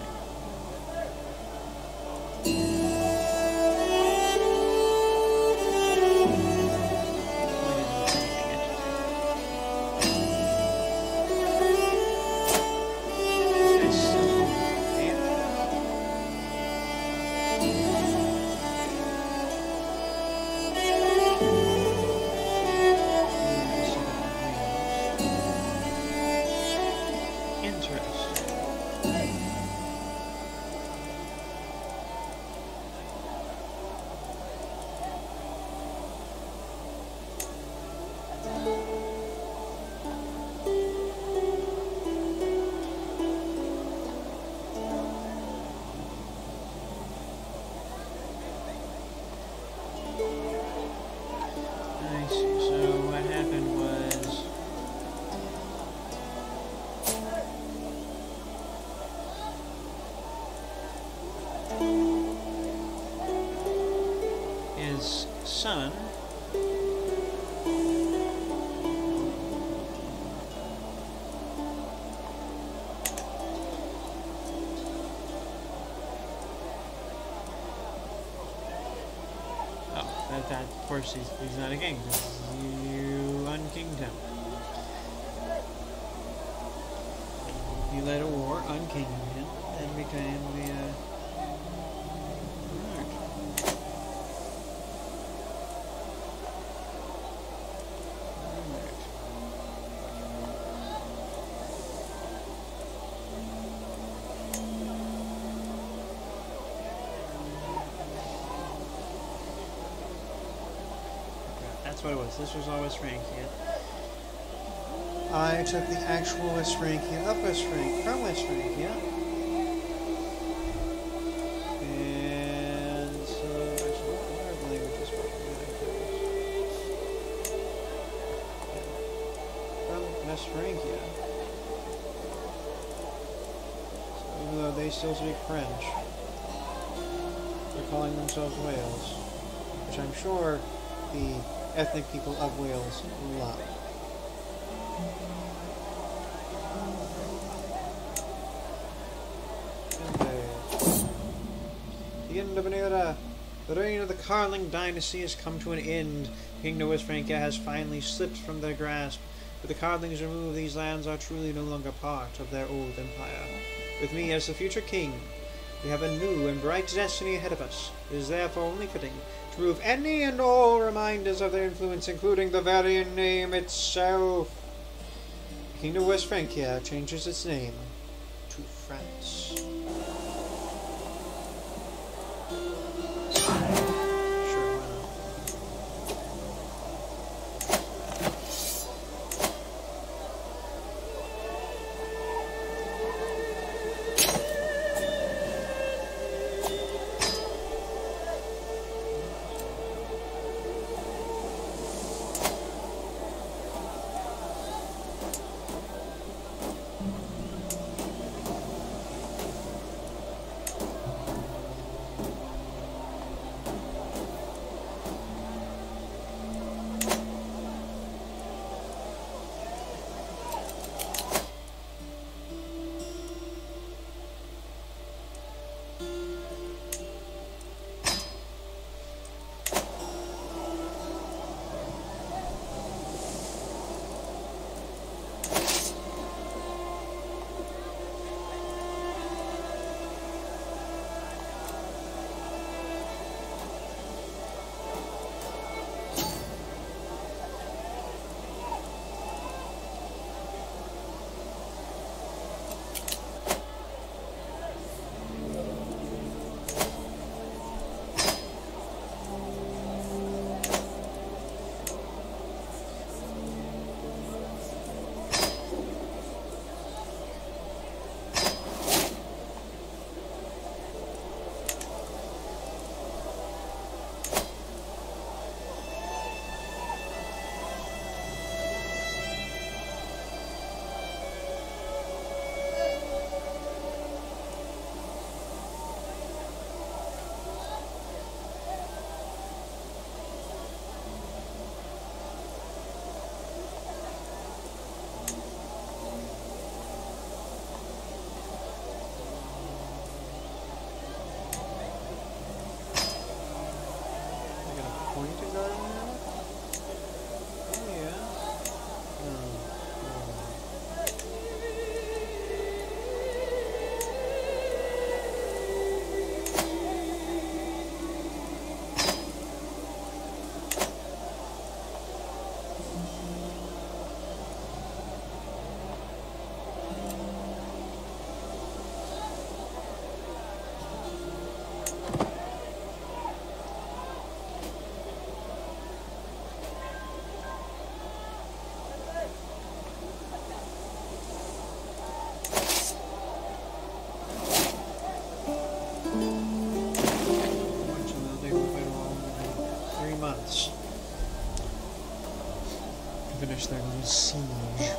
So what happened was his son that of course he's not a king because you unkinged him. He led a war on Kingdom and became the monarch. That's what it was. This was all West Francia. I took the actual West Francia up West Francia, from West Francia. And so, actually, what are the languages from West Francia? So even though they still speak French, they're calling themselves Wales, which I'm sure the ethnic people of Wales love. The end of an era. The reign of the Carling dynasty has come to an end. The Kingdom of West Francia has finally slipped from their grasp. With the Carlings removed, these lands are truly no longer part of their old empire. With me as the future king, we have a new and bright destiny ahead of us. It is therefore only fitting to remove any and all reminders of their influence, including the very name itself. The Kingdom of West Francia changes its name to France. Finish their little siege.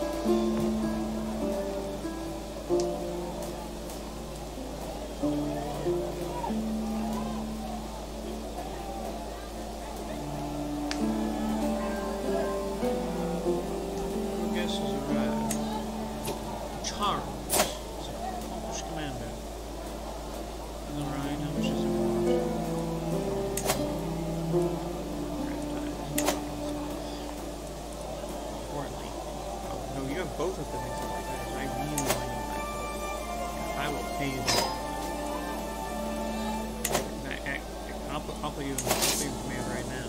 Guess has arrived. Charles is an accomplished commander. In the Rhine, how much is it worth? Both of the things are like that. I really like that. I will pay you. I'll put you in command right now.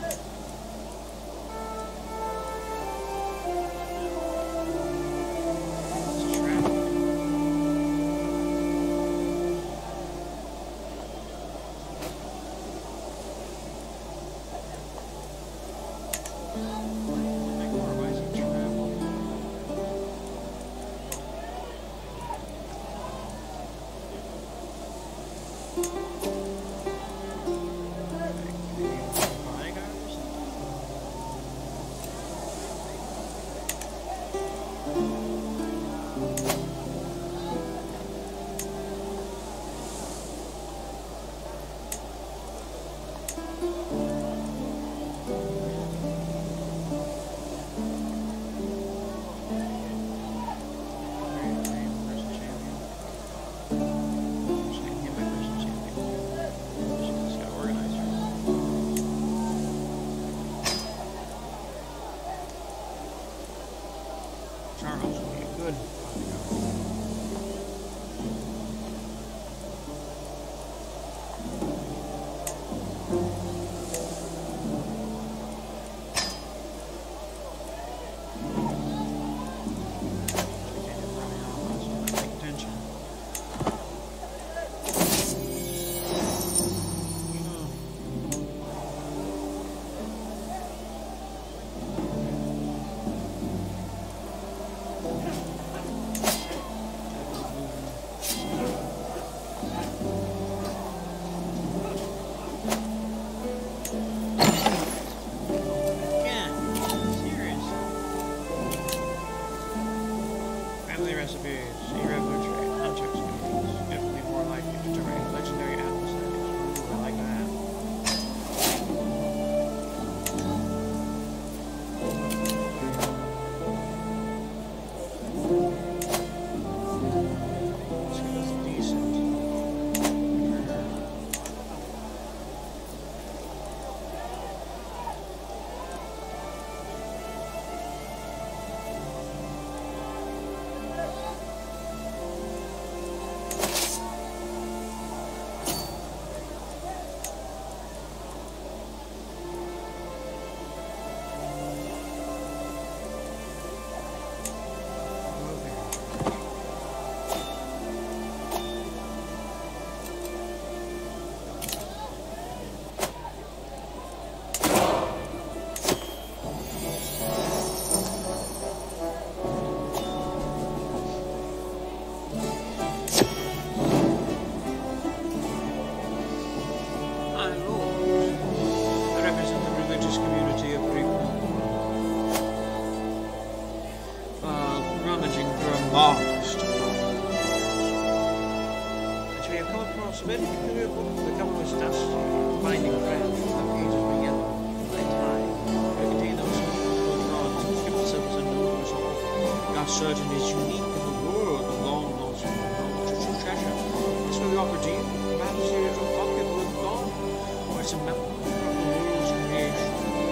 Surgeon is unique in the world, the long lost true treasure. This will be offered to you. Perhaps a series of pocket with gold, or it's a memory from the world's creation.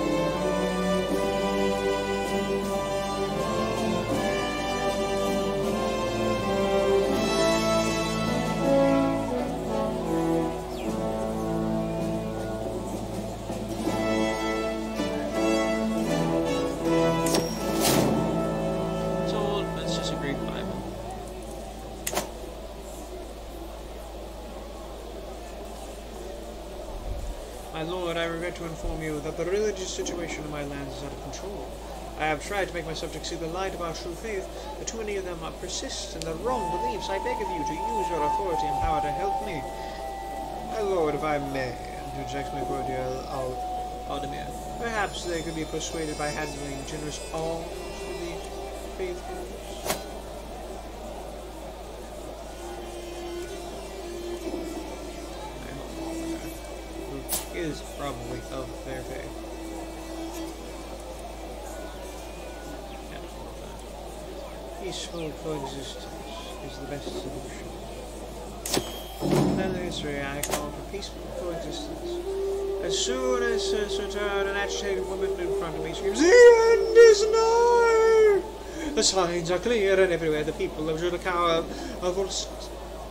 My lord, I regret to inform you that the religious situation in my lands is out of control. I have tried to make my subjects see the light of our true faith, but too many of them persist in their wrong beliefs. I beg of you to use your authority and power to help me. My lord, if I may, interjects my courtier Aldemir, perhaps they could be persuaded by handling generous alms for the faithful. Is probably of their faith. Peaceful coexistence is the best solution. In history, I call for peaceful coexistence. As soon as Sir Turd, an agitated woman in front of me, screams, "The end is nigh!" The signs are clear, and everywhere the people of Judakawa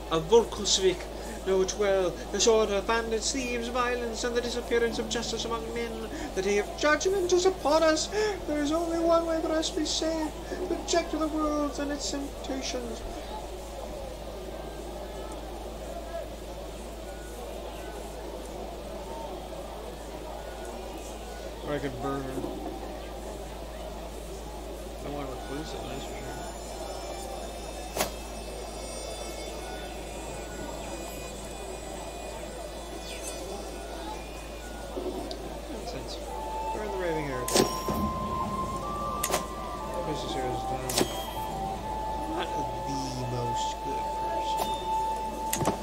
of Volkosvik know it well. Disorder, bandits, thieves, violence, and the disappearance of justice among men. The day of judgment is upon us. There is only one way for us to be saved. Reject the world and its temptations. Or I could burn her. I don't want to recluse it, that's for sure. Nonsense. Burn the raving earth. Business here is done. Not the most good person.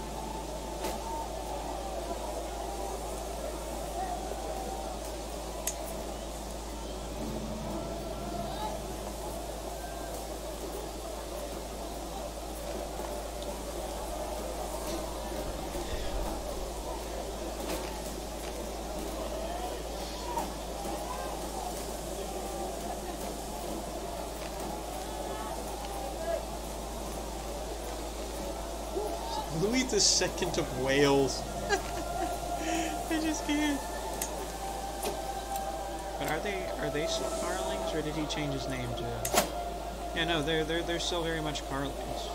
Louis II of Wales. I just can't. But are they still Carlings, or did he change his name to? Yeah, no, they're still very much Carlings.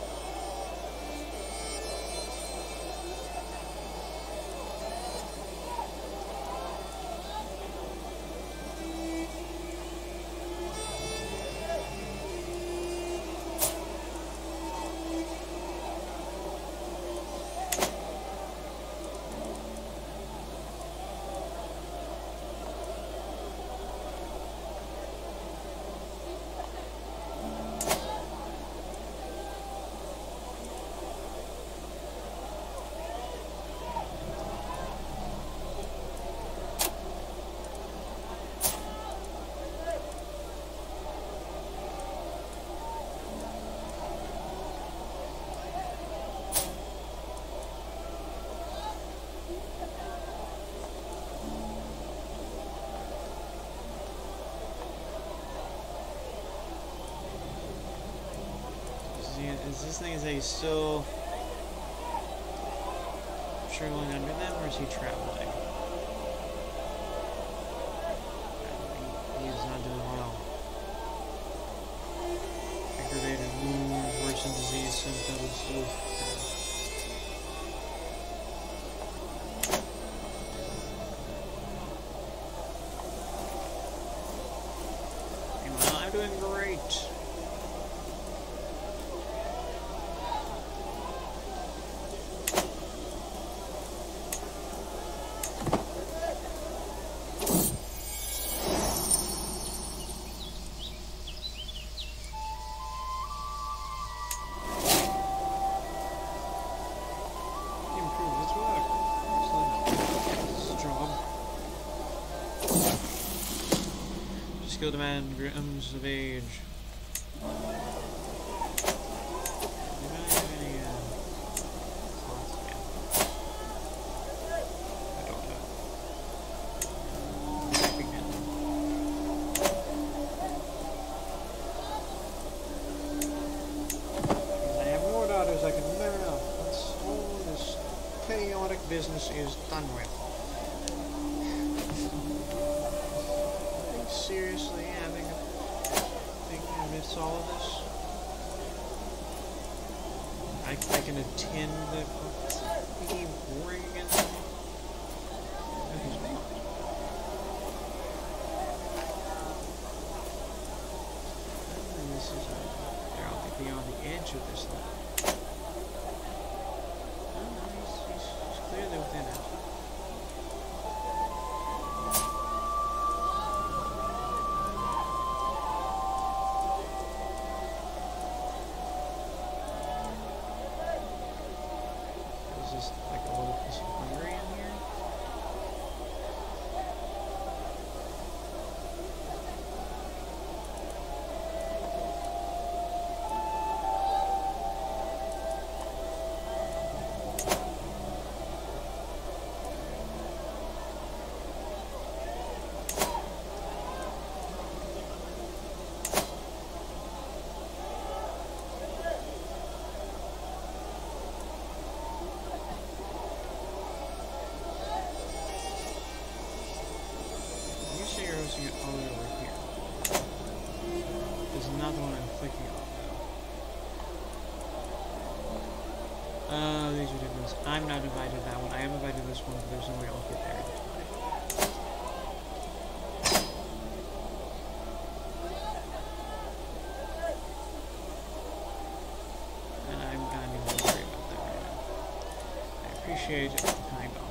Is this thing, is he still struggling under them, or is he traveling? He is not doing well. Aggravated wounds, worsened disease symptoms. Oof. Meanwhile, I'm doing great. Skill demand, grams of age. I don't know. I have more daughters I can marry off. Once all this chaotic business is done with. Seriously having a thing amidst all of this? I can attend the fucking boring again. No, he's not. This is they're all the beyond the edge of this thing. No, he's clearly within it. Like a little piece of hungry in here. These are different. I'm not invited to that one. I am invited to this one, but there's no way I'll get there in time. And I'm not even worried about that right now. I appreciate it, kind of.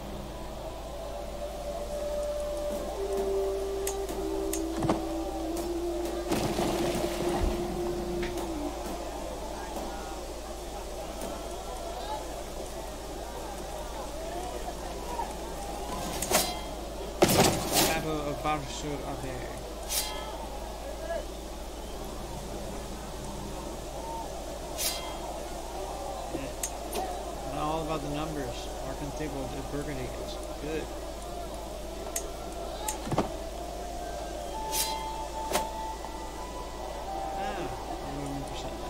Sur Ave. Yeah. All about the numbers. Archantable, the Burgundy is good. Ah, 11% now.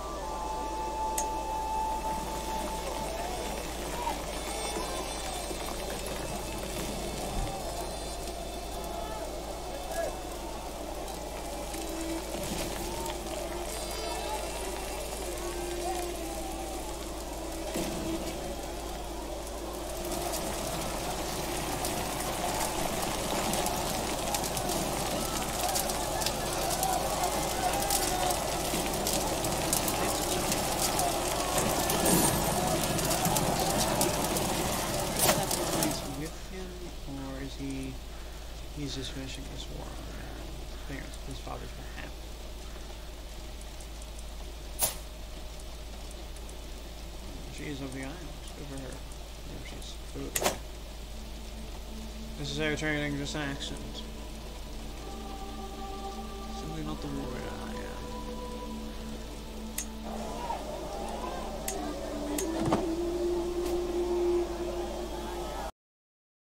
He's just finishing this war on his father's behalf. She is of the islands. Good for her. No, she's good. This is her turning just an accent. Simply not the word I am.